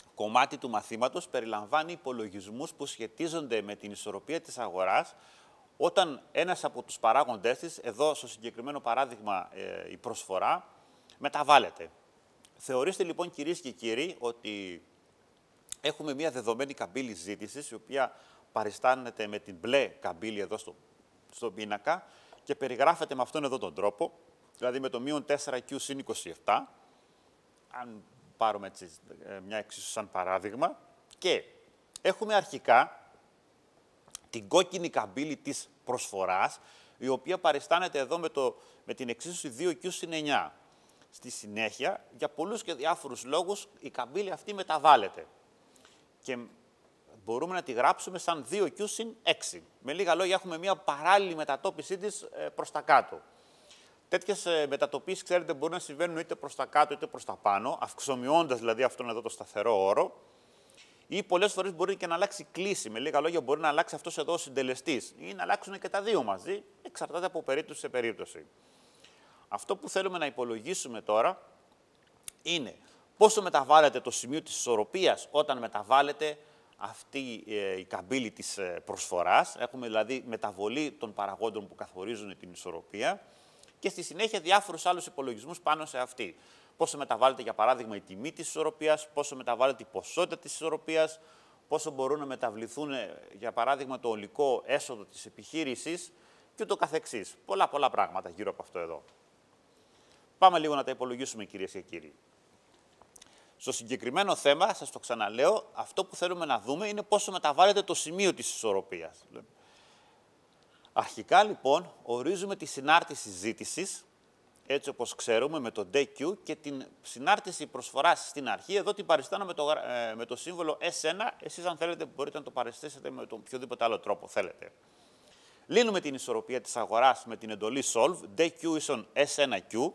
κομμάτι του μαθήματος περιλαμβάνει υπολογισμούς που σχετίζονται με την ισορροπία της αγοράς όταν ένας από τους παράγοντές της, εδώ στο συγκεκριμένο παράδειγμα η προσφορά, μεταβάλλεται. Θεωρήστε λοιπόν, κυρίες και κύριοι, ότι έχουμε μια δεδομένη καμπύλη ζήτησης, η οποία παριστάνεται με την μπλε καμπύλη εδώ στον πίνακα και περιγράφεται με αυτόν εδώ τον τρόπο, δηλαδή με το μείον 4Q συν 27, αν πάρουμε έτσι μια εξίσου σαν παράδειγμα, και έχουμε αρχικά την κόκκινη καμπύλη της προσφοράς, η οποία παριστάνεται εδώ με την εξίσωση 2Q συν 9. Στη συνέχεια, για πολλούς και διάφορους λόγους, η καμπύλη αυτή μεταβάλλεται. Και μπορούμε να τη γράψουμε σαν 2Q συν 6. Με λίγα λόγια, έχουμε μια παράλληλη μετατόπιση της προς τα κάτω. Τέτοιες μετατοπίσεις, ξέρετε, μπορούν να συμβαίνουν είτε προς τα κάτω είτε προς τα πάνω, αυξομειώντας δηλαδή αυτόν εδώ το σταθερό όρο, ή πολλές φορές μπορεί και να αλλάξει κλίση. Με λίγα λόγια, μπορεί να αλλάξει αυτός εδώ ο συντελεστής, ή να αλλάξουν και τα δύο μαζί, εξαρτάται από περίπτωση σε περίπτωση. Αυτό που θέλουμε να υπολογίσουμε τώρα είναι πόσο μεταβάλλεται το σημείο της ισορροπίας όταν μεταβάλλεται αυτή η καμπύλη της προσφοράς. Έχουμε δηλαδή μεταβολή των παραγόντων που καθορίζουν την ισορροπία και στη συνέχεια διάφορους άλλους υπολογισμούς πάνω σε αυτή. Πόσο μεταβάλλεται, για παράδειγμα, η τιμή της ισορροπίας, πόσο μεταβάλλεται η ποσότητα της ισορροπίας, πόσο μπορούν να μεταβληθούν, για παράδειγμα, το ολικό έσοδο της επιχείρησης και ούτω καθεξής. Πολλά πράγματα γύρω από αυτό εδώ. Πάμε λίγο να τα υπολογίσουμε, κυρίες και κύριοι. Στο συγκεκριμένο θέμα, σας το ξαναλέω, αυτό που θέλουμε να δούμε είναι πόσο μεταβάλλεται το σημείο της ισορροπίας. Αρχικά, λοιπόν, ορίζουμε τη συνάρτηση ζήτησης, έτσι όπως ξέρουμε, με το DQ και την συνάρτηση προσφοράς στην αρχή. Εδώ την παριστάνω με το σύμβολο S1. Εσείς, αν θέλετε, μπορείτε να το παριστήσετε με τον οποιοδήποτε άλλο τρόπο θέλετε. Λύνουμε την ισορροπία της αγοράς με την εντολή solve, DQ ίσον S1Q.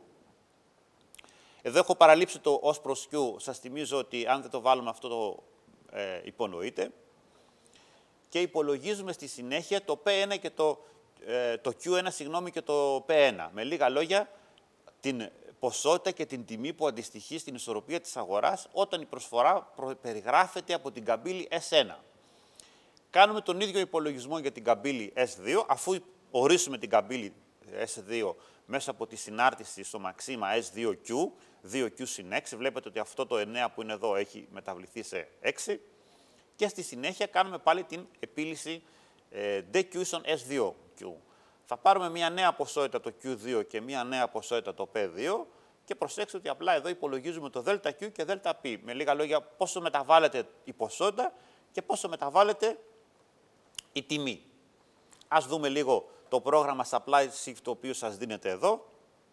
Εδώ έχω παραλείψει το ως προς Q. Σας θυμίζω ότι αν δεν το βάλουμε αυτό το υπονοείται. Και υπολογίζουμε στη συνέχεια το P1 και το Q1, συγγνώμη, και το P1. Με λίγα λόγια, την ποσότητα και την τιμή που αντιστοιχεί στην ισορροπία της αγοράς όταν η προσφορά περιγράφεται από την καμπύλη S1. Κάνουμε τον ίδιο υπολογισμό για την καμπύλη S2, αφού ορίσουμε την καμπύλη S2 μέσα από τη συνάρτηση στο μαξίμα S2Q, 2Q συν 6. Βλέπετε ότι αυτό το 9 που είναι εδώ έχει μεταβληθεί σε 6. Και στη συνέχεια κάνουμε πάλι την επίλυση DQ ίσον S2Q. Θα πάρουμε μια νέα ποσότητα το Q2 και μια νέα ποσότητα το P2 και προσέξτε ότι απλά εδώ υπολογίζουμε το ΔQ και ΔP. Με λίγα λόγια, πόσο μεταβάλλεται η ποσότητα και πόσο μεταβάλλεται η τιμή. Ας δούμε λίγο το πρόγραμμα Supply Shift το οποίο σας δίνεται εδώ.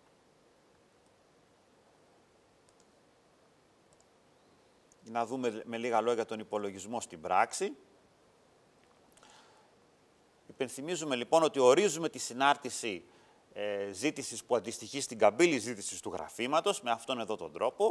Να δούμε με λίγα λόγια τον υπολογισμό στην πράξη. Υπενθυμίζουμε λοιπόν ότι ορίζουμε τη συνάρτηση ζήτησης που αντιστοιχεί στην καμπύλη ζήτησης του γραφήματος με αυτόν εδώ τον τρόπο,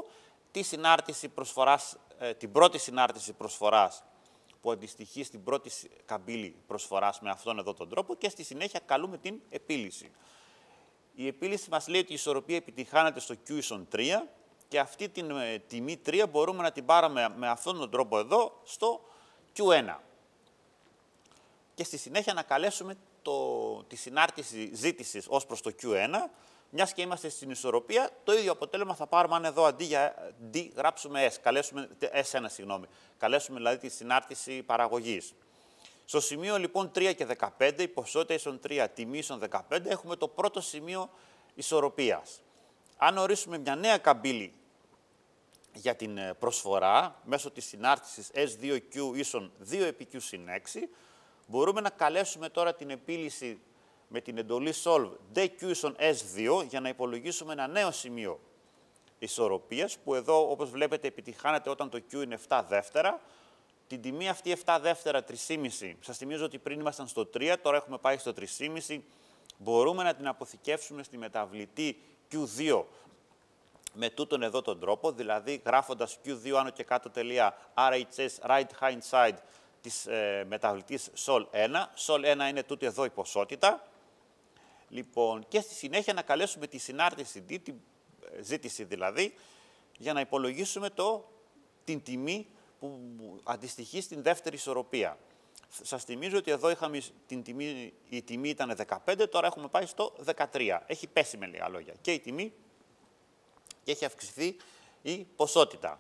την πρώτη συνάρτηση προσφοράς που αντιστοιχεί στην πρώτη καμπύλη προσφοράς με αυτόν εδώ τον τρόπο και στη συνέχεια καλούμε την επίλυση. Η επίλυση μας λέει ότι η ισορροπία επιτυχάνεται στο Q ίσον 3 και αυτή την τιμή 3 μπορούμε να την πάρουμε με αυτόν τον τρόπο εδώ στο Q1. Και στη συνέχεια να καλέσουμε τη συνάρτηση ζήτησης ως προς το Q1. Μιας και είμαστε στην ισορροπία, το ίδιο αποτέλεσμα θα πάρουμε αν εδώ αντί για D γράψουμε S1, συγγνώμη. Καλέσουμε δηλαδή τη συνάρτηση παραγωγής. Στο σημείο λοιπόν 3 και 15, η ποσότητα ίσον 3, τιμή ίσον 15, έχουμε το πρώτο σημείο ισορροπίας. Αν ορίσουμε μια νέα καμπύλη για την προσφορά, μέσω της συνάρτησης S2Q ίσον 2 επί Q συν 6, μπορούμε να καλέσουμε τώρα την επίλυση με την εντολή solve DQ ίσον S2 για να υπολογίσουμε ένα νέο σημείο ισορροπίας, που εδώ, όπως βλέπετε, επιτυχάνεται όταν το Q είναι 7 δεύτερα. Την τιμή αυτή 7 δεύτερα, 3,5. Σας θυμίζω ότι πριν ήμασταν στο 3, τώρα έχουμε πάει στο 3,5. Μπορούμε να την αποθηκεύσουμε στη μεταβλητή Q2 με τούτον εδώ τον τρόπο, δηλαδή γράφοντας Q2 άνω και κάτω τελεία RHS right hand side της μεταβλητής SOL1. SOL1 είναι τούτη εδώ η ποσότητα. Λοιπόν, και στη συνέχεια να καλέσουμε τη συνάρτηση D, την ζήτηση δηλαδή, για να υπολογίσουμε την τιμή που αντιστοιχεί στην δεύτερη ισορροπία. Σας θυμίζω ότι εδώ είχαμε η τιμή ήταν 15, τώρα έχουμε πάει στο 13. Έχει πέσει με λίγα λόγια και η τιμή και έχει αυξηθεί η ποσότητα.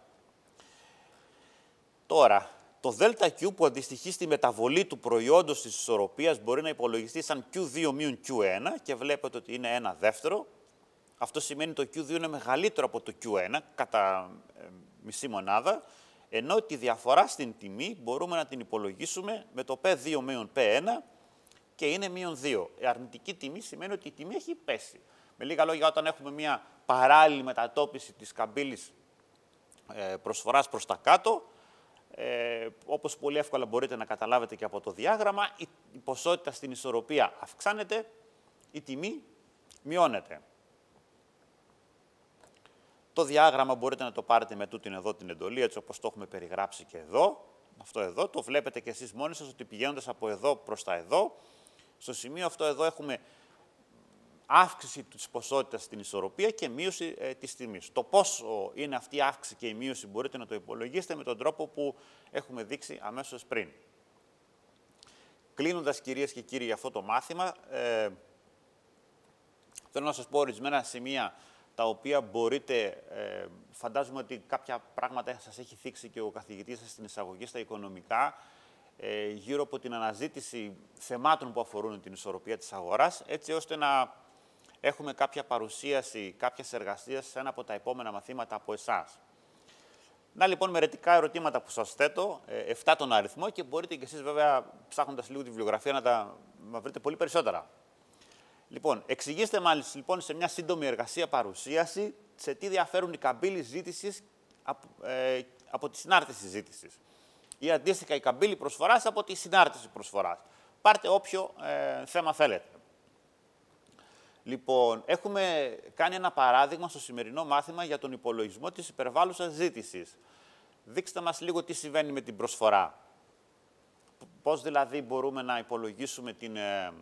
Τώρα, το ΔQ που αντιστοιχεί στη μεταβολή του προϊόντος της ισορροπίας μπορεί να υπολογιστεί σαν Q2 μείον Q1 και βλέπετε ότι είναι 1/2. Αυτό σημαίνει ότι το Q2 είναι μεγαλύτερο από το Q1 κατά μισή μονάδα, ενώ τη διαφορά στην τιμή μπορούμε να την υπολογίσουμε με το P2 μείον P1 και είναι μείον 2. Η αρνητική τιμή σημαίνει ότι η τιμή έχει πέσει. Με λίγα λόγια, όταν έχουμε μια παράλληλη μετατόπιση της καμπύλης προσφοράς προς τα κάτω, όπως πολύ εύκολα μπορείτε να καταλάβετε και από το διάγραμμα, η ποσότητα στην ισορροπία αυξάνεται, η τιμή μειώνεται. Το διάγραμμα μπορείτε να το πάρετε με τούτην εδώ την εντολή, έτσι όπως το έχουμε περιγράψει και εδώ. Αυτό εδώ το βλέπετε και εσείς μόνοι σας ότι πηγαίνοντας από εδώ προς τα εδώ, στο σημείο αυτό εδώ έχουμε αύξηση της ποσότητας στην ισορροπία και μείωση της τιμής. Το πόσο είναι αυτή η αύξηση και η μείωση μπορείτε να το υπολογίσετε με τον τρόπο που έχουμε δείξει αμέσως πριν. Κλείνοντας, κυρίες και κύριοι, αυτό το μάθημα, θέλω να σας πω ορισμένα σημεία τα οποία μπορείτε, φαντάζομαι ότι κάποια πράγματα σας έχει θίξει και ο καθηγητής σας στην εισαγωγή στα οικονομικά, γύρω από την αναζήτηση θεμάτων που αφορούν την ισορροπία της αγοράς, έτσι ώστε να έχουμε κάποια παρουσίαση, κάποιες εργασίες σε ένα από τα επόμενα μαθήματα από εσάς. Να λοιπόν μερετικά ερωτήματα που σας θέτω, 7 τον αριθμό και μπορείτε και εσείς βέβαια ψάχνοντας λίγο τη βιβλιογραφία να τα βρείτε πολύ περισσότερα. Λοιπόν, εξηγήστε μάλιστα λοιπόν σε μια σύντομη εργασία παρουσίαση σε τι διαφέρουν οι καμπύλοι ζήτησης από τη συνάρτηση ζήτησης ή αντίστοιχα η καμπύλη προσφοράς από τη συνάρτηση προσφοράς. Πάρτε όποιο θέμα θέλετε. Λοιπόν, έχουμε κάνει ένα παράδειγμα στο σημερινό μάθημα για τον υπολογισμό της υπερβάλλουσας ζήτησης. Δείξτε μας λίγο τι συμβαίνει με την προσφορά. Πώς δηλαδή μπορούμε να υπολογίσουμε την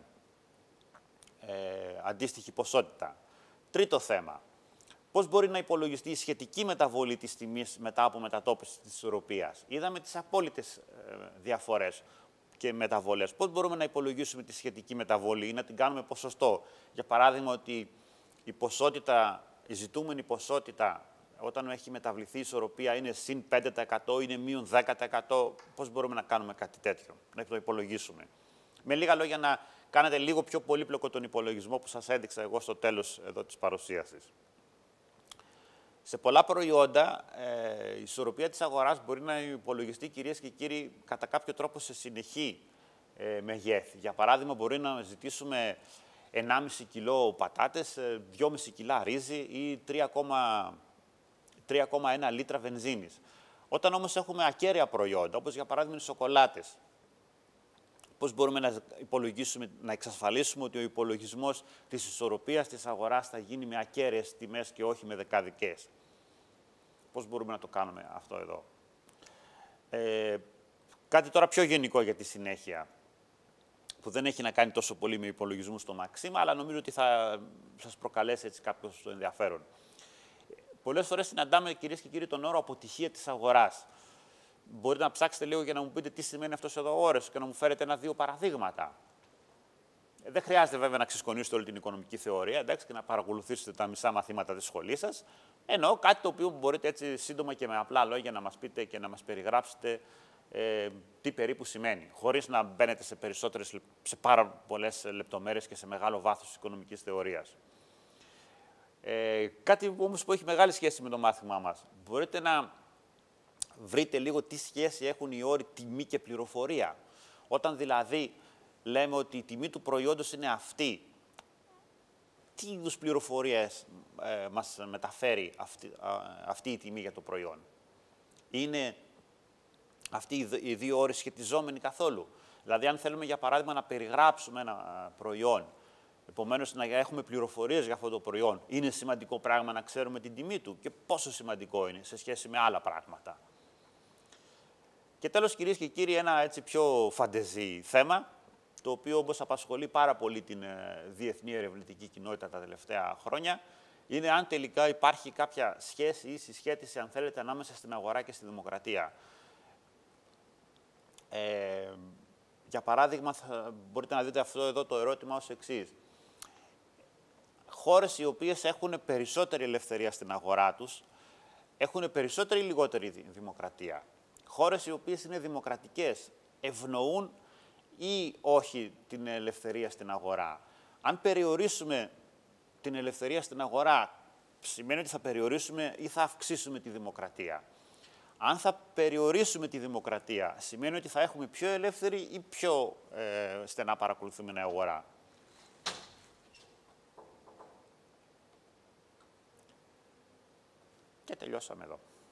αντίστοιχη ποσότητα. Τρίτο θέμα. Πώς μπορεί να υπολογιστεί η σχετική μεταβολή της τιμής μετά από μετατόπιση της ισορροπίας. Είδαμε τις απόλυτες διαφορές και μεταβολές. Πώς μπορούμε να υπολογίσουμε τη σχετική μεταβολή ή να την κάνουμε ποσοστό. Για παράδειγμα, ότι η ζητούμενη ποσότητα όταν έχει μεταβληθεί η ισορροπία είναι συν 5%, είναι μείον 10%. Πώς μπορούμε να κάνουμε κάτι τέτοιο, να το υπολογίσουμε. Με λίγα λόγια, να κάνετε λίγο πιο πολύπλοκο τον υπολογισμό που σας έδειξα εγώ στο τέλος εδώ της παρουσίασης. Σε πολλά προϊόντα, η ισορροπία της αγοράς μπορεί να υπολογιστεί, κυρίες και κύριοι, κατά κάποιο τρόπο σε συνεχή μεγέθη. Για παράδειγμα, μπορεί να ζητήσουμε 1,5 κιλό πατάτες, 2,5 κιλά ρύζι ή 3,1 λίτρα βενζίνης. Όταν όμως έχουμε ακέραια προϊόντα, όπως για παράδειγμα οι σοκολάτες, πώς μπορούμε να υπολογίσουμε, να εξασφαλίσουμε ότι ο υπολογισμός της ισορροπίας της αγοράς θα γίνει με ακέραιες τιμές και όχι με δεκαδικές. Πώς μπορούμε να το κάνουμε αυτό εδώ. Κάτι τώρα πιο γενικό για τη συνέχεια, που δεν έχει να κάνει τόσο πολύ με υπολογισμούς στο μαξίμα, αλλά νομίζω ότι θα σας προκαλέσει έτσι κάποιος ενδιαφέρον. Πολλές φορές συναντάμε, κυρίες και κύριοι, τον όρο αποτυχία της αγοράς. Μπορείτε να ψάξετε λίγο για να μου πείτε τι σημαίνει αυτός εδώ ο όρος και να μου φέρετε 1-2 παραδείγματα. Δεν χρειάζεται βέβαια να ξεσκονίσετε όλη την οικονομική θεωρία, εντάξει, και να παρακολουθήσετε τα μισά μαθήματα της σχολής σας. Εννοώ κάτι το οποίο μπορείτε έτσι σύντομα και με απλά λόγια να μας πείτε και να μας περιγράψετε τι περίπου σημαίνει, χωρίς να μπαίνετε σε πάρα πολλές λεπτομέρειες και σε μεγάλο βάθος της οικονομικής θεωρίας. Κάτι όμως που έχει μεγάλη σχέση με το μάθημά μας. Μπορείτε να βρείτε λίγο τι σχέση έχουν οι όροι τιμή και πληροφορία. Όταν δηλαδή λέμε ότι η τιμή του προϊόντος είναι αυτή, τι είδους πληροφορίες μας μεταφέρει αυτή η τιμή για το προϊόν. Είναι αυτοί οι δύο όροι σχετιζόμενοι καθόλου. Δηλαδή, αν θέλουμε για παράδειγμα να περιγράψουμε ένα προϊόν, επομένως να έχουμε πληροφορίες για αυτό το προϊόν, είναι σημαντικό πράγμα να ξέρουμε την τιμή του και πόσο σημαντικό είναι σε σχέση με άλλα πράγματα. Και τέλος, κυρίες και κύριοι, ένα έτσι πιο φαντεζή θέμα, το οποίο όμως απασχολεί πάρα πολύ την διεθνή ερευνητική κοινότητα τα τελευταία χρόνια, είναι αν τελικά υπάρχει κάποια σχέση ή συσχέτιση, αν θέλετε, ανάμεσα στην αγορά και στη δημοκρατία. Για παράδειγμα, μπορείτε να δείτε αυτό εδώ το ερώτημα ως εξής. Χώρες οι οποίες έχουν περισσότερη ελευθερία στην αγορά τους, έχουν περισσότερη ή λιγότερη δημοκρατία. Χώρες οι οποίες είναι δημοκρατικές, ευνοούν ή όχι την ελευθερία στην αγορά. Αν περιορίσουμε την ελευθερία στην αγορά, σημαίνει ότι θα περιορίσουμε ή θα αυξήσουμε τη δημοκρατία. Αν θα περιορίσουμε τη δημοκρατία, σημαίνει ότι θα έχουμε πιο ελεύθερη ή πιο στενά παρακολουθούμενη αγορά. Και τελειώσαμε εδώ.